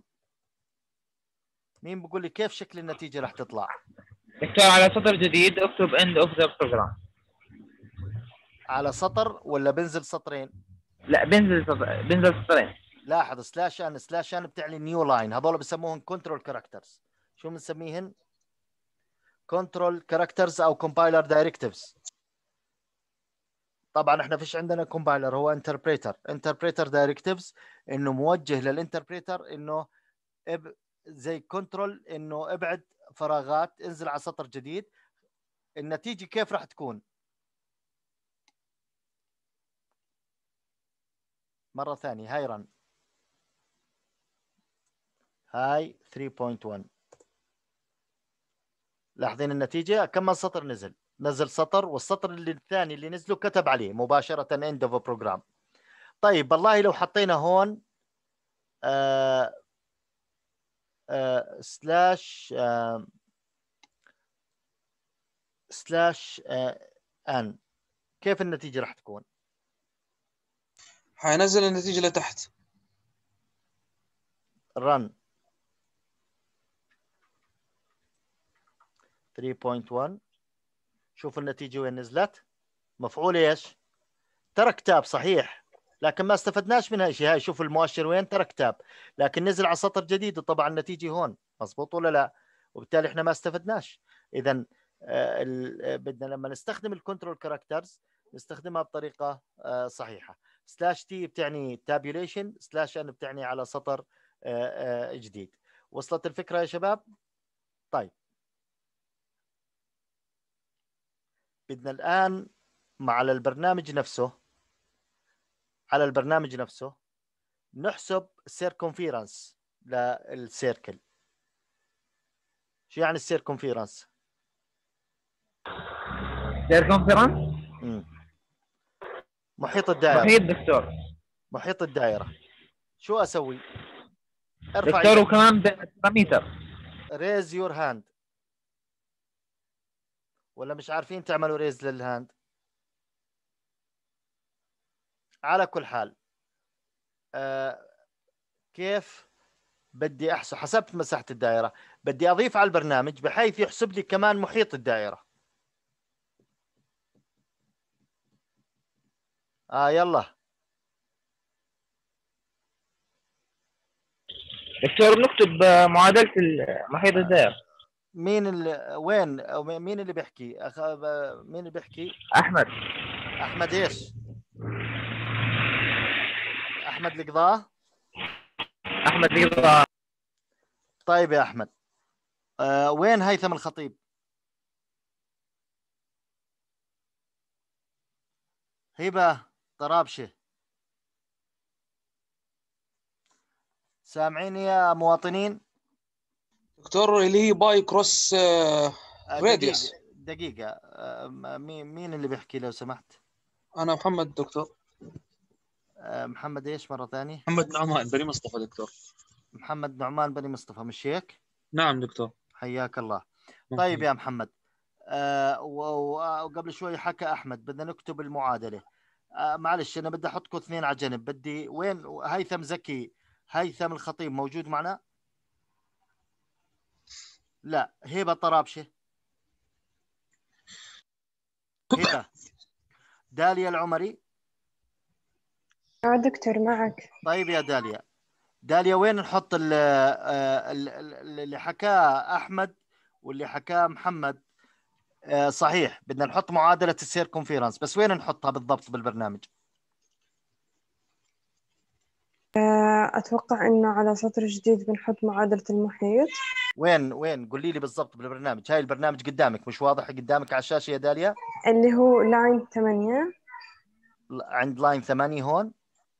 مين بقول لي كيف شكل النتيجة راح تطلع؟ دكتور على سطر جديد اكتب end of the program. على سطر ولا بنزل سطرين؟ لا بنزل سطرين. لاحظ سلاش ان بتعني نيو لاين، هذول بسموهم كنترول كاركترز. شو بنسميهن؟ كنترول كاركترز او كومبايلر دايركتيفز. طبعا احنا فيش عندنا كومبايلر، هو انتربريتر دايركتيفز، انه موجه للانتربريتر انه زي كنترول انه ابعد فراغات انزل على سطر جديد. النتيجه كيف راح تكون؟ مرة ثانية هاي رن، هاي 3.1. لاحظين النتيجة كم سطر نزل؟ نزل سطر، والسطر اللي الثاني اللي نزله كتب عليه مباشرة end of a program. طيب والله لو حطينا هون سلاش سلاش ان، كيف النتيجة راح تكون؟ حينزل النتيجة لتحت. run 3.1. شوف النتيجة وين نزلت. مفعول ايش؟ ترك تاب صحيح، لكن ما استفدناش منها شيء. هاي شوف المؤشر وين ترك تاب، لكن نزل على سطر جديد وطبعا النتيجة هون. مظبوط ولا لا؟ وبالتالي احنا ما استفدناش. اذا بدنا لما نستخدم الكنترول كاركترز نستخدمها بطريقة صحيحة. سلاش تي بتعني تابيوليشن، سلاش ان بتعني على سطر جديد. وصلت الفكرة يا شباب؟ طيب بدنا الآن على البرنامج نفسه، على البرنامج نفسه نحسب السيركونفيرنس للسيركل. شو يعني السيركونفيرنس؟ سيركمفرنس محيط الدائرة. محيط دكتور. محيط الدائرة. شو أسوي؟ ارفع دكتور ايدك. وكمان بارامتر. ريز يور هاند. ولا مش عارفين تعملوا ريز للهاند؟ على كل حال كيف بدي احسب؟ حسبت مساحة الدائرة، بدي اضيف على البرنامج بحيث يحسب لي كمان محيط الدائرة. يلا دكتور بنكتب معادلة محيط الدائرة. مين اللي وين أو مين اللي بيحكي؟ مين اللي بيحكي؟ أحمد. احمد ايش؟ احمد القضاء. أحمد القضاء. طيب يا احمد وين هيثم الخطيب؟ هبة طرابشة، سامعيني يا مواطنين؟ دكتور اللي هي باي كروس راديوس. دقيقة مين اللي بيحكي لو سمحت؟ أنا محمد دكتور. محمد ايش مرة ثانية؟ محمد نعمان بني مصطفى دكتور. محمد نعمان بني مصطفى، مش هيك؟ نعم دكتور. حياك الله. طيب يا محمد وقبل شوي حكى أحمد بدنا نكتب المعادلة. معلش أنا بدي أحطكم اثنين على جنب. بدي وين هيثم زكي؟ هيثم الخطيب موجود معنا؟ لا. هبة طرابشة؟ هبة. داليا العمري؟ دكتور معك. طيب يا داليا، داليا وين نحط اللي حكاه أحمد واللي حكاه محمد؟ صحيح بدنا نحط معادلة السيركونفيرنس، بس وين نحطها بالضبط بالبرنامج؟ أتوقع إنه على سطر جديد بنحط معادلة المحيط. وين قولي لي بالضبط بالبرنامج. هاي البرنامج قدامك مش واضح قدامك على الشاشة يا داليا؟ اللي هو لاين 8. عند لاين 8 هون.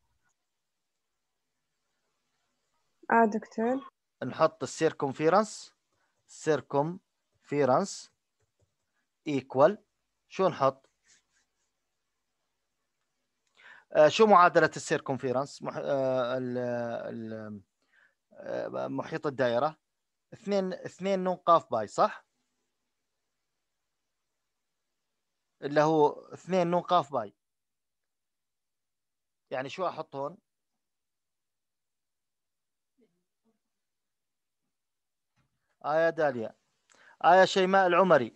دكتور. نحط السيركونفيرنس. سيركونفيرنس ايكوال شو نحط؟ شو معادلة السيركونفيرنس؟ محيط الدائرة 2 نون قاف باي، صح؟ اللي هو 2 نون قاف باي. يعني شو احط هون؟ يا داليا. يا شيماء العمري.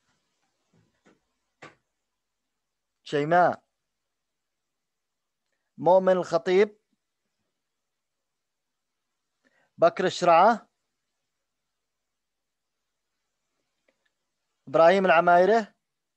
شيماء. مؤمن الخطيب. بكر الشرعة. إبراهيم العمايرة.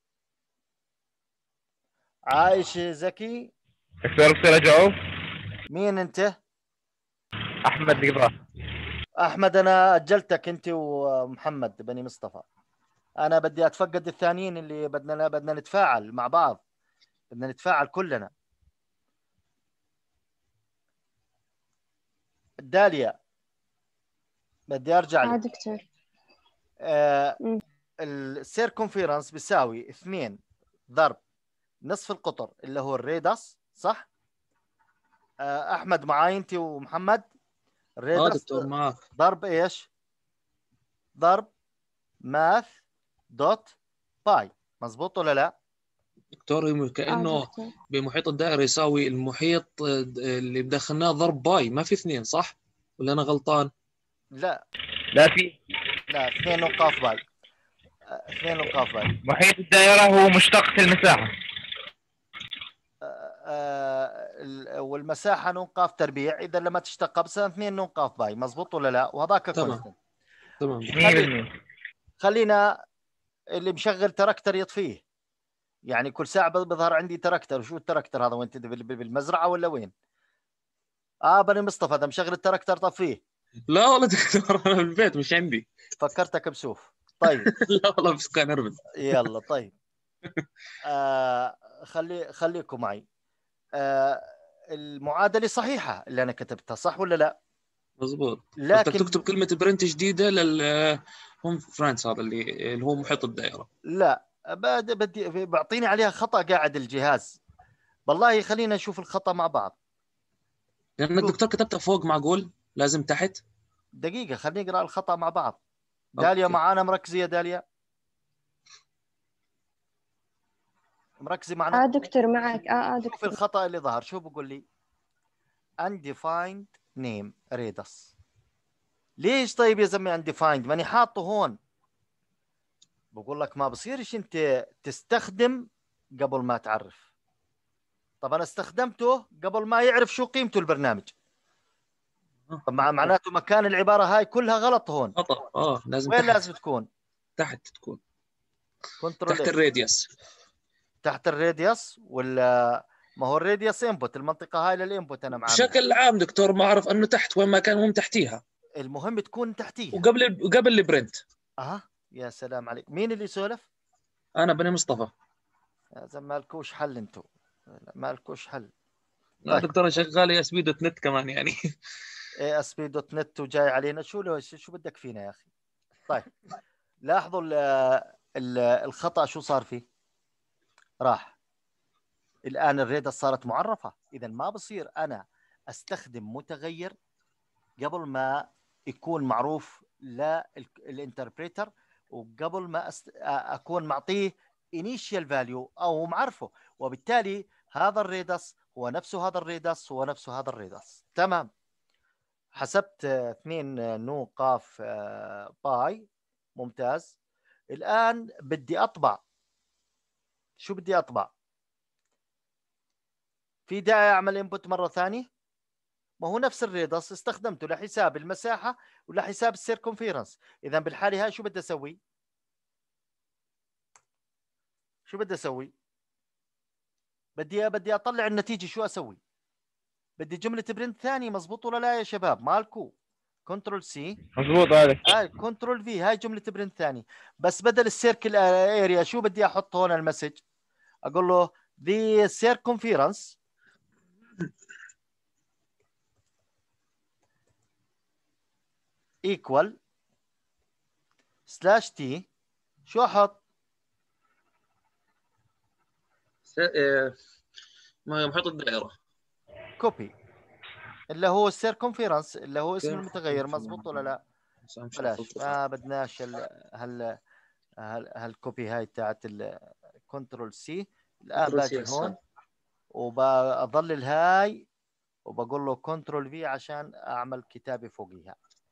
عايش زكي. دكتور بصير أجاوب؟ مين أنت؟ أحمد القضاء. أحمد أنا أجلتك أنت ومحمد بني مصطفى. أنا بدي أتفقد الثانيين اللي بدنا نتفاعل مع بعض. بدنا نتفاعل كلنا. داليا بدي ارجع لك. دكتور. السيركونفيرنس بيساوي 2 ضرب نصف القطر اللي هو الريدس، صح؟ احمد معاي انت ومحمد. الريدس دكتور معك. ضرب ايش؟ ضرب ماث دوت باي، مزبوط ولا لا؟ دكتور كأنه دكتور. بمحيط الدائرة يساوي المحيط اللي بدخلناه ضرب باي، ما في 2 صح؟ ولا أنا غلطان؟ لا لا، في لا، 2 نقاط باي. 2 نقاط باي. محيط الدائرة هو مشتقة المساحة. والمساحة نون قاف تربيع، إذا لما تشتقها بس 2 نون قاف باي، مزبوط ولا لا؟ وهذاك تمام. كونستنت. تمام. 100%. خلينا اللي مشغل تراكتر يطفيه، يعني كل ساعة بظهر عندي تراكتر. شو التراكتر هذا؟ وانت بالمزرعة ولا وين؟ بني مصطفى هذا مشغل التراكتر، طفيه. لا والله دكتور أنا بالبيت مش عندي. فكرتك بسوف. طيب لا والله بس كان أربد. يلا طيب. خليكم معي. المعادلة صحيحة اللي أنا كتبتها، صح ولا لا؟ مظبوط. بدك لكن تكتب كلمة برنت جديدة هم فرانس، هذا اللي هو محيط الدائرة. لا، بدي بعطيني عليها خطأ قاعد الجهاز. والله خلينا نشوف الخطأ مع بعض. لأن الدكتور كتبتها فوق، معقول لازم تحت. دقيقة خلينا نقرأ الخطأ مع بعض. داليا أوكي. معانا؟ مركزة يا داليا؟ مركزة معنا؟ دكتور معك. شوف دكتور. الخطأ اللي ظهر، شو بقول لي؟ undefined name radius. ليش طيب يا زلمة undefined؟ ماني حاطه هون. بقول لك ما بصيرش انت تستخدم قبل ما تعرف. طب انا استخدمته قبل ما يعرف شو قيمته البرنامج. طب معناته مكان العبارة هاي كلها غلط هون. خطأ. لازم وين تحت. لازم تكون؟ تحت تكون. كنترول تحت ايش؟ الراديوس. تحت الراديوس ولا؟ ما هو الراديوس انبوت، المنطقة هاي للانبوت انا معاملها. بشكل عام دكتور ما أعرف أنه تحت، وين ما كان هم تحتيها. المهم تكون تحتيها. وقبل البرنت. يا سلام عليك. مين اللي يسولف؟ أنا بني مصطفى. يا زلمة مالكوش حل انتو، مالكوش حل. لا طيب. دكتور شغال اس بي دوت نت كمان يعني. اي اس بي دوت نت وجاي علينا. شو بدك فينا يا اخي؟ طيب لاحظوا الخطأ شو صار فيه؟ راح. الآن الريدة صارت معرفة، إذا ما بصير أنا أستخدم متغير قبل ما يكون معروف للانتربريتر، وقبل ما أكون معطيه initial value أو معرفه، وبالتالي هذا الريدس هو نفسه هذا الريدس هو نفسه هذا الريدس. تمام. حسبت 2 نو قاف باي. ممتاز. الآن بدي أطبع. شو بدي أطبع؟ في داعي أعمل إنبوت مرة ثانية؟ ما هو نفس الريدس استخدمته لحساب المساحة ولحساب السيركونفيرنس. إذا بالحالة هاي شو بدي أسوي؟ شو بدي أسوي؟ بدي أطلع النتيجة. شو أسوي؟ بدي جملة برنت ثانية. مزبوط ولا لا يا شباب؟ مالكو كنترول سي. مظبوط هذا. كنترول في. هاي جملة برنت ثانية. بس بدل السيركل اريا شو بدي أحط هون المسج؟ أقول له the circumference equal سلاش تي. شو أحط؟ محيط الدائرة. كوبي، اللي هو السيركونفيرنس اللي هو اسم المتغير. مزبوط ولا لا؟ بلاش، ما بدناش هالكوبي هاي بتاعت الكنترول سي. الان باجي هون وبظلل هاي وبقول له كنترول في عشان اعمل كتابه فوقيها.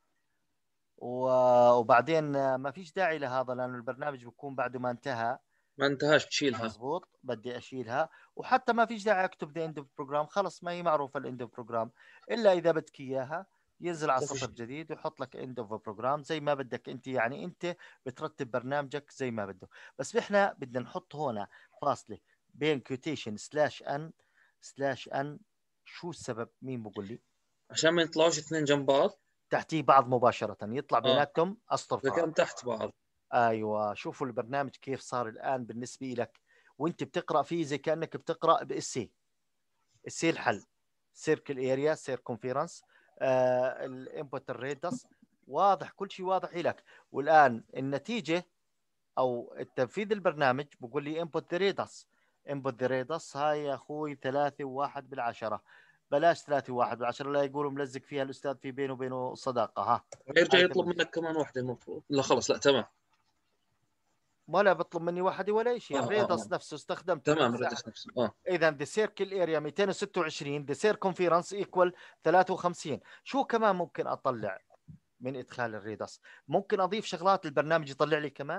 وبعدين ما فيش داعي لهذا لانه البرنامج بيكون بعد ما انتهى. ما انتهاش بشيلها. مزبوط. بدي اشيلها. وحتى ما فيش داعي اكتب ذا اند اوف بروجرام. خلص ما هي معروفه الاند اوف بروجرام، الا اذا بدك اياها ينزل على سطر جديد ويحط لك اند اوف بروجرام زي ما بدك انت. يعني انت بترتب برنامجك زي ما بده. بس احنا بدنا نحط هنا فاصله بين كوتيشن سلاش ان. شو السبب؟ مين بقول لي؟ عشان ما يطلعوش 2 جنب بعض تحتيه بعض مباشره، يطلع بيناتهم اسطر اذا فراغ. كان تحت بعض. ايوه. شوفوا البرنامج كيف صار الان بالنسبه لك وانت بتقرا فيه زي كانك بتقرا بالسي. السي الحل سيركل اريا سيركونفيرنس الانبوت الريدس، واضح كل شيء واضح لك. والان النتيجه او التنفيذ البرنامج بقول لي انبوت ذا ريدس. انبوت ذا ريدس هاي يا اخوي 3.1/10. بلاش 3.1/10 لا يقولوا ملزق فيها الاستاذ في بينه وبينه صداقه. ها يرجع هاي يطلب تمام. منك كمان واحده المفروض. لا خلص، لا تمام. ولا بطلب مني واحده ولا شيء. آه، الريدس نفسه استخدمته تمام، بالساعة. الريدس نفسه. اذا ذا سيركل اريا 226، ذا سيركمفيرنس ايكوال 53. شو كمان ممكن اطلع من ادخال الريدس؟ ممكن اضيف شغلات البرنامج يطلع لي كمان.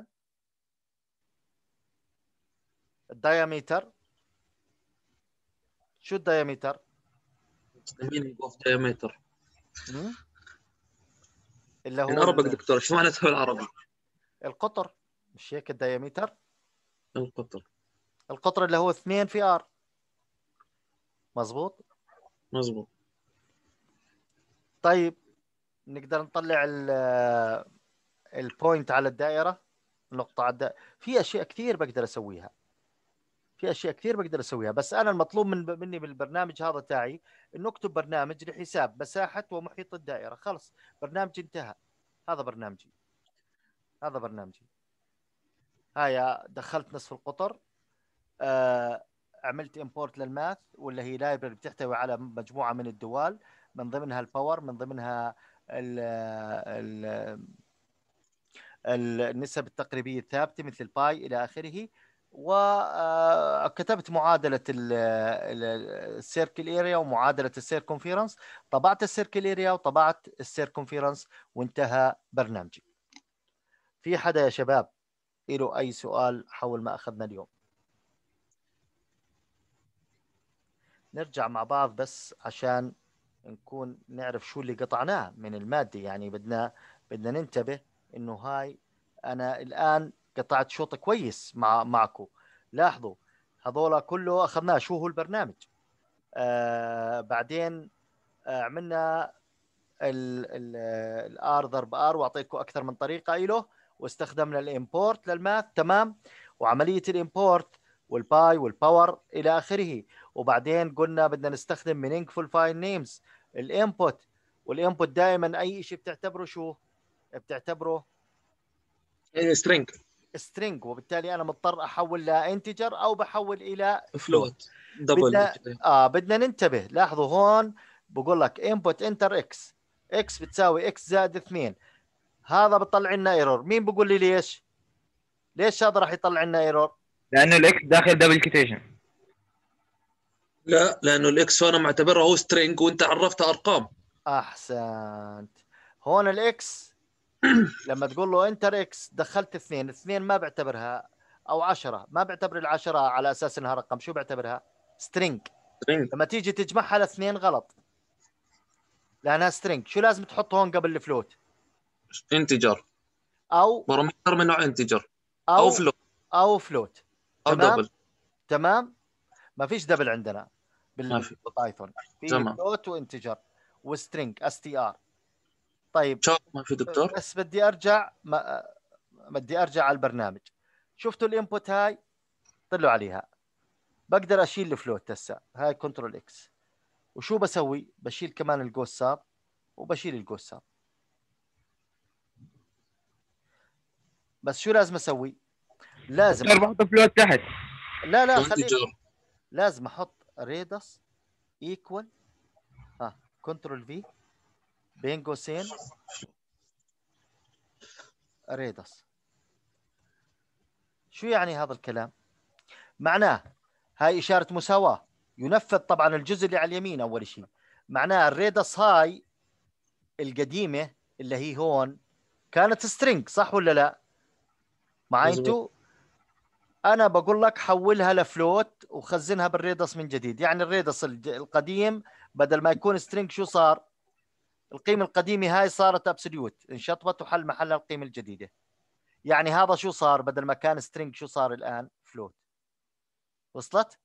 الدايمتر، شو الدايمتر؟ meaning of diameter. اللي هو in Arabic دكتور، شو معناتها بالعربي؟ القطر، مش هيك الدايمتر؟ القطر. القطر اللي هو 2 في ار. مظبوط. مزبوط. طيب نقدر نطلع البوينت على الدائره، النقطه على الدائره. في اشياء كثير بقدر اسويها، بس انا المطلوب مني بالبرنامج هذا تاعي انه اكتب برنامج لحساب مساحه ومحيط الدائره. خلص برنامج انتهى. هذا برنامجي. هاي دخلت نصف القطر، عملت امبورت للماث، ولا هي لايبرري بتحتوي على مجموعه من الدوال، من ضمنها الباور، من ضمنها النسب التقريبيه الثابته مثل الباي الى اخره. وكتبت معادله السيركل اريا ومعادله السيركمفيرنس. طبعت السيركل اريا وطبعت السيركمفيرنس وانتهى برنامجي. في حدا يا شباب له اي سؤال حول ما اخذنا اليوم؟ نرجع مع بعض بس عشان نكون نعرف شو اللي قطعناه من المادة. يعني بدنا ننتبه انه هاي انا الان قطعت شوط كويس معكم. لاحظوا هذولا كله اخذناه. شو هو البرنامج؟ بعدين عملنا الار ضرب ار، واعطيتكم اكثر من طريقه له، واستخدمنا الامبورت للماث. تمام. وعمليه الامبورت والباي والباور الى اخره. وبعدين قلنا بدنا نستخدم meaningful file names الانبوت. والانبوت دائما اي شيء بتعتبره شو بتعتبره؟ string. string. وبالتالي انا مضطر احول لانتجر او بحول الى float. دبل. بدنا ننتبه. لاحظوا هون بقول لك input enter x، x بتساوي x زائد 2. هذا بطلع لنا ايرور. مين بقول لي ليش هذا راح يطلع لنا ايرور؟ لانه الاكس داخل دبل كيتيشن. لا، لانه الاكس انا معتبرها هو سترينج وانت عرفتها ارقام. احسنت. هون الاكس لما تقول له انتر اكس دخلت 2 ما بعتبرها، او 10 ما بعتبر العشرة على اساس انها رقم. شو بعتبرها؟ سترينج. لما تيجي تجمعها لاثنين غلط لانها سترينج. شو لازم تحط هون قبل الفلوت؟ انتجر او بارامتر من نوع انتجر او فلوت او فلوت. او دبل. تمام. ما فيش دبل عندنا بالبايثون. في فلوت وانتجر وسترينج str. طيب ما في دكتور. بس بدي ارجع على البرنامج. شفتوا الانبوت هاي طلعوا عليها. بقدر اشيل الفلوت هسه. هاي كنترول اكس. وشو بسوي؟ بشيل كمان الجوس ساب وبشيل الجوس ساب. بس شو لازم اسوي؟ لازم بحط فلوت تحت. لا خليك. لازم احط ريدس ايكوال كنترول في بين قوسين ريدس. شو يعني هذا الكلام؟ معناه هاي إشارة مساواة. ينفذ طبعا الجزء اللي على اليمين أول شيء. معناه الريدس هاي القديمة اللي هي هون كانت سترينج، صح ولا لا؟ معي انتو؟ أنا بقول لك حولها لفلوت وخزنها بالريدس من جديد. يعني الريدس القديم بدل ما يكون سترينج شو صار؟ القيمة القديمة هاي صارت ابسوليوت، انشطبت وحل محلها القيمة الجديدة. يعني هذا شو صار؟ بدل ما كان سترينج شو صار الآن؟ فلوت. وصلت؟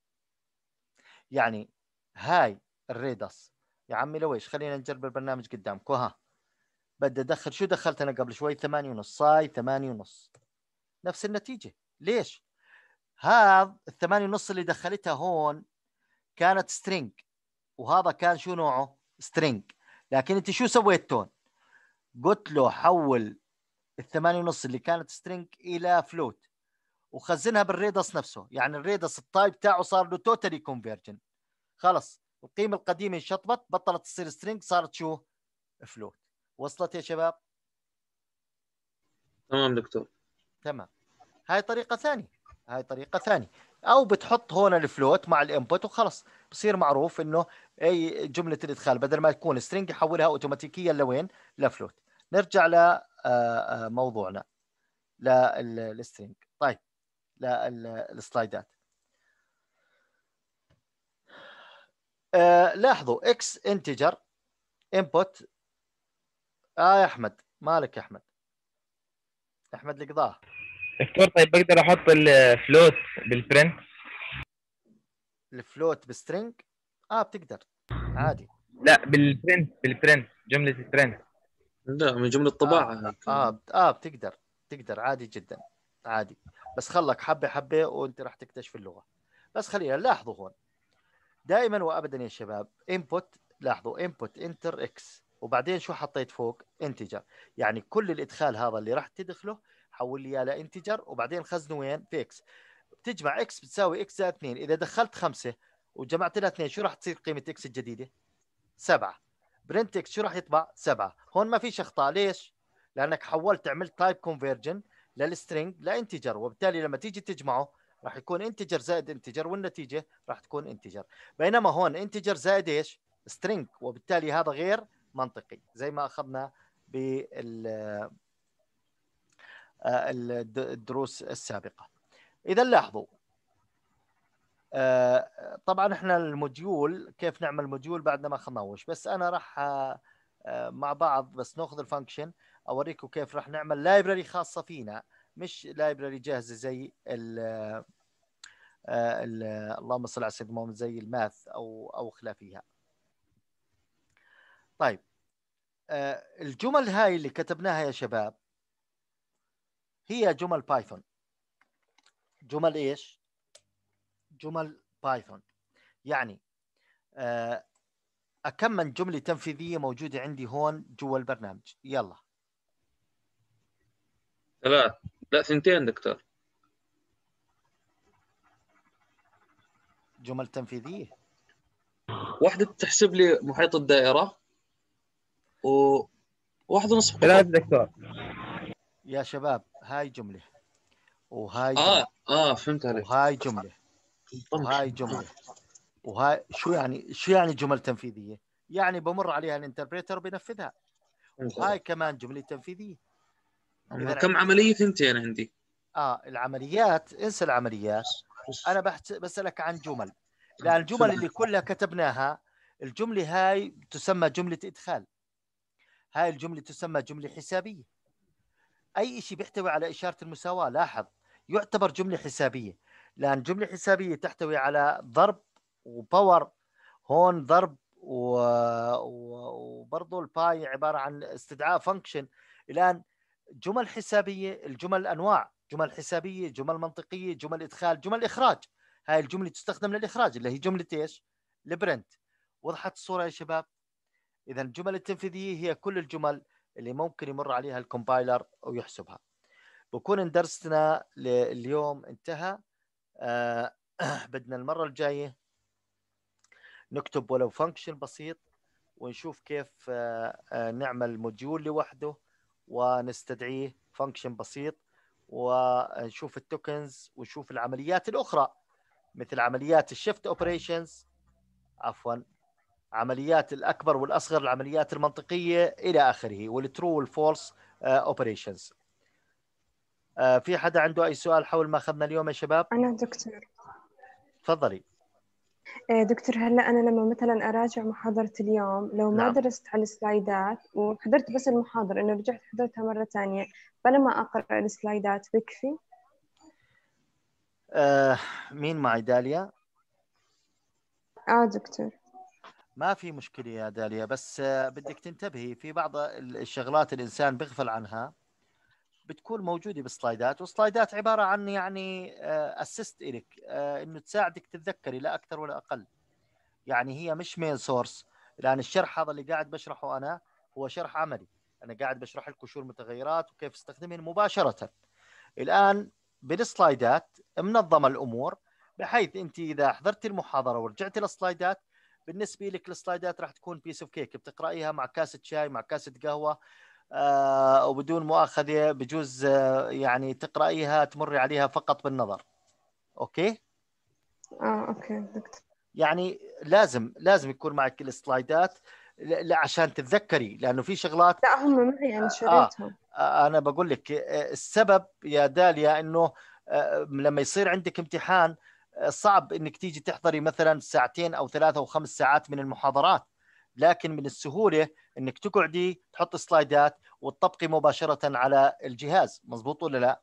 يعني هاي الريدس يا عمي لويش. خلينا نجرب البرنامج قدامكم. بدي ادخل. شو دخلت انا قبل شوي؟ 8.5. صاي 8.5 نفس النتيجة. ليش؟ هذا 8.5 اللي دخلتها هون كانت سترينج، وهذا كان شو نوعه؟ سترينج. لكن انت شو سويت تون؟ قلت له حول الثمانية ونص اللي كانت سترينج الى فلوت وخزنها بالريدس نفسه، يعني الريدس التايب تاعه صار له توتالي كونفيرجن، خلص القيمه القديمه انشطبت، بطلت تصير سترينج، صارت شو؟ فلوت. وصلت يا شباب؟ تمام دكتور. تمام. هاي طريقه ثانيه، او بتحط هون الفلوت مع الانبوت وخلص بصير معروف انه اي جمله الادخال بدل ما تكون سترينج يحولها اوتوماتيكيا لوين؟ لفلوت. نرجع لموضوعنا للسترينج. طيب للسلايدات. لاحظوا اكس انتجر انبوت. يا احمد مالك يا احمد؟ احمد القضاه. دكتور طيب بقدر احط الفلوت بالبرنت؟ الفلوت بسترينج بتقدر عادي. لا بالبرنت جملة البرنت. لا، من جملة طباعة هيك. بتقدر عادي جدا، عادي. بس خلك حبه حبه وانت راح تكتشف اللغه. بس خلينا لاحظوا هون دائما وابدا يا شباب، انبوت، لاحظوا انبوت انتر اكس، وبعدين شو حطيت فوق؟ انتجر. يعني كل الادخال هذا اللي راح تدخله حول لي اياه لانتجر، وبعدين خزنه وين؟ في اكس. بتجمع اكس بتساوي اكس زائد 2. اذا دخلت 5 وجمعت لها 2 شو راح تصير قيمه اكس الجديده؟ 7. برنت اكس شو راح يطبع؟ 7. هون ما فيش اخطاء. ليش؟ لانك حولت، عملت تايب كونفرجن للسترينج لانتجر، وبالتالي لما تيجي تجمعه راح يكون انتجر زائد انتجر، والنتيجه راح تكون انتجر. بينما هون انتجر زائد ايش؟ سترينج، وبالتالي هذا غير منطقي زي ما اخذنا بال الدروس السابقه. اذا لاحظوا طبعا احنا الموديول كيف نعمل موديول بعد ما اخذناهوش، بس انا راح مع بعض بس ناخذ الفانكشن اوريكم كيف راح نعمل لايبرري خاصه فينا، مش لايبرري جاهزه زي اللهم صل على سيدنا محمد، زي الماث او خلافها. طيب الجمل هاي اللي كتبناها يا شباب هي جمل بايثون. جمل ايش؟ جمل بايثون. يعني كم من جملة تنفيذية موجودة عندي هون جوا البرنامج؟ يلا. 3. لا 2 دكتور. جمل تنفيذية. واحدة تحسب لي محيط الدائرة، وواحدة نصف قطر. 3 دكتور. يا شباب هاي جملة، وهاي اه جملة، فهمت عليك. وهاي جملة، وهاي جملة، وهاي شو يعني جمل تنفيذية؟ يعني بمر عليها الانتربريتر بينفذها. وهاي كمان جملة تنفيذية. أما كم عملية؟ 2 عندي. العمليات انسى العمليات، انا بسألك عن جمل. الان الجمل اللي كلها كتبناها، الجملة هاي تسمى جملة ادخال، هاي الجملة تسمى جملة حسابية. اي شيء بيحتوي على اشارة المساواة لاحظ يعتبر جملة حسابية، لان جملة حسابية تحتوي على ضرب وباور. هون ضرب وبرضه الباي عبارة عن استدعاء فانكشن. الان جمل حسابية، الجمل انواع، جمل حسابية، جمل منطقية، جمل ادخال، جمل اخراج. هاي الجملة تستخدم للاخراج اللي هي جملة ايش؟ البرنت. وضحت الصورة يا شباب؟ اذا الجمل التنفيذية هي كل الجمل اللي ممكن يمر عليها الكومبايلر ويحسبها. بكون درسنا اليوم انتهى. بدنا المرة الجاية نكتب ولو فانكشن بسيط، ونشوف كيف نعمل موديول لوحده ونستدعيه فانكشن بسيط، ونشوف التوكنز ونشوف العمليات الأخرى مثل عمليات الشيفت اوبريشنز، عفوا عمليات الأكبر والأصغر، العمليات المنطقية إلى آخره، والترو والفولس اوبريشنز. في حدا عنده أي سؤال حول ما أخذنا اليوم يا شباب؟ أنا دكتور. تفضلي. دكتور هلا أنا لما مثلا أراجع محاضرة اليوم لو ما نعم. درست على السلايدات وحضرت بس المحاضرة إنه رجعت حضرتها مرة تانية، فلما أقرأ السلايدات بكفي؟ مين معي؟ داليا. دكتور. ما في مشكلة يا داليا، بس بدك تنتبهي في بعض الشغلات الإنسان بيغفل عنها، بتكون موجودة بالسلايدات، والسلايدات عبارة عن يعني اسيست إلك، إنه تساعدك تتذكري لا أكثر ولا أقل. يعني هي مش مين سورس، لان الشرح هذا اللي قاعد بشرحه انا هو شرح عملي، انا قاعد بشرح لكم شو المتغيرات وكيف استخدمهن مباشره. الان بالسلايدات منظمه الامور، بحيث انت اذا حضرت المحاضره ورجعت للسلايدات، بالنسبه لك السلايدات راح تكون بيس اوف كيك، بتقرايها مع كاسه شاي مع كاسه قهوه، وبدون مؤاخذه، بجوز يعني تقرايها تمر عليها فقط بالنظر. اوكي اوكي دكتور. يعني لازم يكون معك السلايدات لا عشان تتذكري، لانه في شغلات. لا هم معي انا شريتهم. انا بقول لك السبب يا داليا انه لما يصير عندك امتحان صعب انك تيجي تحضري مثلا ساعتين او 3 أو 5 ساعات من المحاضرات، لكن من السهوله انك تقعدي تحط سلايدات وتطبقي مباشره على الجهاز. مزبوط ولا لا؟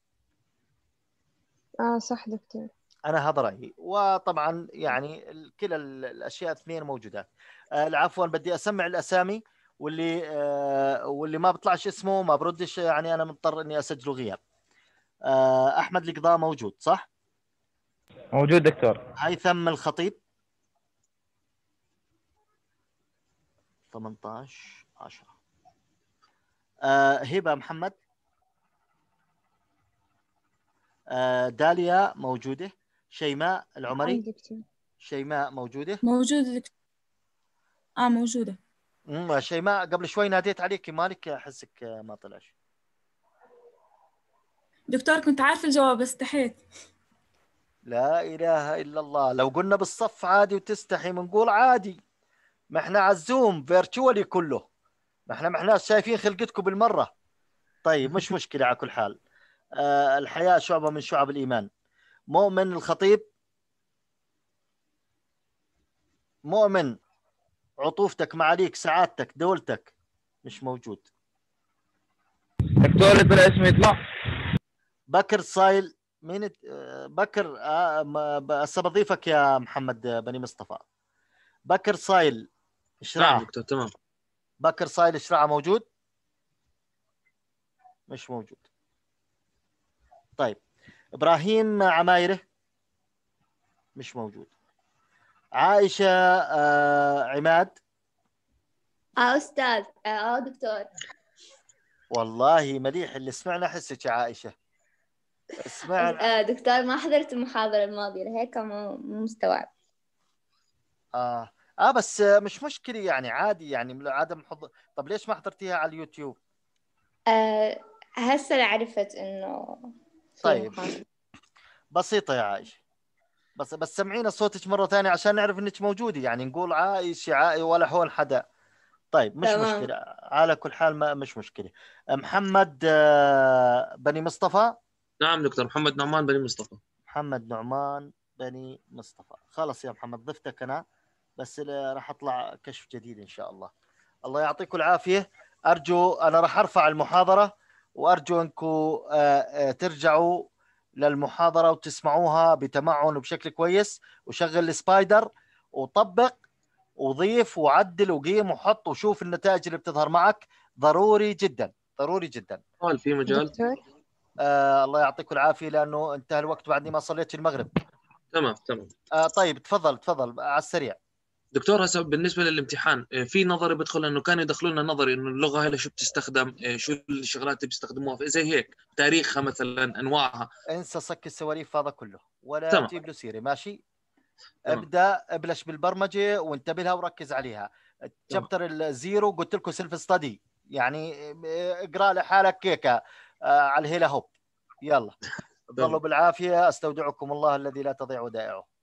صح دكتور. انا هذا رايي. وطبعا يعني كلا الاشياء اثنين موجودات. عفوا بدي اسمع الاسامي، واللي ما بيطلعش اسمه ما بردش، يعني انا مضطر اني اسجله غياب. احمد القضاء موجود صح؟ موجود دكتور. هيثم الخطيب 18/10. هبه محمد. داليا موجوده. شيماء العمري. دكتور. شيماء موجوده. موجودة دكتور. موجودة. شيماء قبل شوي ناديت عليك، مالك احسك ما طلعش. دكتور كنت عارفة الجواب بس استحيت. لا اله الا الله، لو قلنا بالصف عادي وتستحي بنقول عادي، ما احنا على الزوم فيرتشوالي كله، ما احنا شايفين خلقتكم بالمره. طيب مش مشكله، على كل حال الحياة شعبة من شعب الإيمان. مؤمن الخطيب. مؤمن عطوفتك معاليك سعادتك دولتك مش موجود. دكتور اللي طلع اسمه يطلع. بكر صايل. مين بكر؟ هسه بضيفك يا محمد بني مصطفى. بكر صايل اشراعه. نعم دكتور تمام. بكر صايل اشراعه موجود؟ مش موجود. طيب ابراهيم عمايره مش موجود. عائشة عماد. أستاذ دكتور. والله مليح اللي سمعنا حسك يا عائشة. سمعنا. دكتور ما حضرت المحاضرة الماضية لهيك مو مستوعب. بس مش مشكلة يعني، عادي يعني عدم حضور. طب ليش ما حضرتيها على اليوتيوب؟ هسه عرفت إنه طيب بسيطة يا عائشة، بس سمعينا صوتك مرة ثانية عشان نعرف انك موجودة، يعني نقول عائشة ولا هون حدا. طيب مش تمام. مشكلة، على كل حال ما مش مشكلة. محمد بني مصطفى. نعم دكتور، محمد نعمان بني مصطفى. محمد نعمان بني مصطفى. خلص يا محمد ضفتك أنا، بس راح أطلع كشف جديد إن شاء الله. الله يعطيكم العافية. أرجو أنا راح أرفع المحاضرة، وأرجو أنكم ترجعوا للمحاضرة وتسمعوها بتمعن وبشكل كويس، وشغل السبايدر وطبق وضيف وعدل وقيم وحط وشوف النتائج اللي بتظهر معك. ضروري جدا ضروري جدا. قال في مجال. دكتور الله يعطيكم العافية لأنه انتهى الوقت بعدني ما صليت المغرب. تمام. طيب تفضل على السريع. دكتور هسه بالنسبه للامتحان في نظري بدخل انه كانوا يدخلوا لنا نظري انه اللغه هلا شو بتستخدم، شو الشغلات اللي بيستخدموها زي هيك، تاريخها مثلا، انواعها. انسى صك السواليف هذا كله ولا تمام. تجيب له سيره. ماشي تمام. ابلش بالبرمجه وانتبه لها وركز عليها. تشابتر الزيرو قلت لكم سيلف ستادي، يعني اقرا لحالك كيكه على الهيلا هوب. يلا ضلوا بالعافيه، استودعكم الله الذي لا تضيع ودائعه.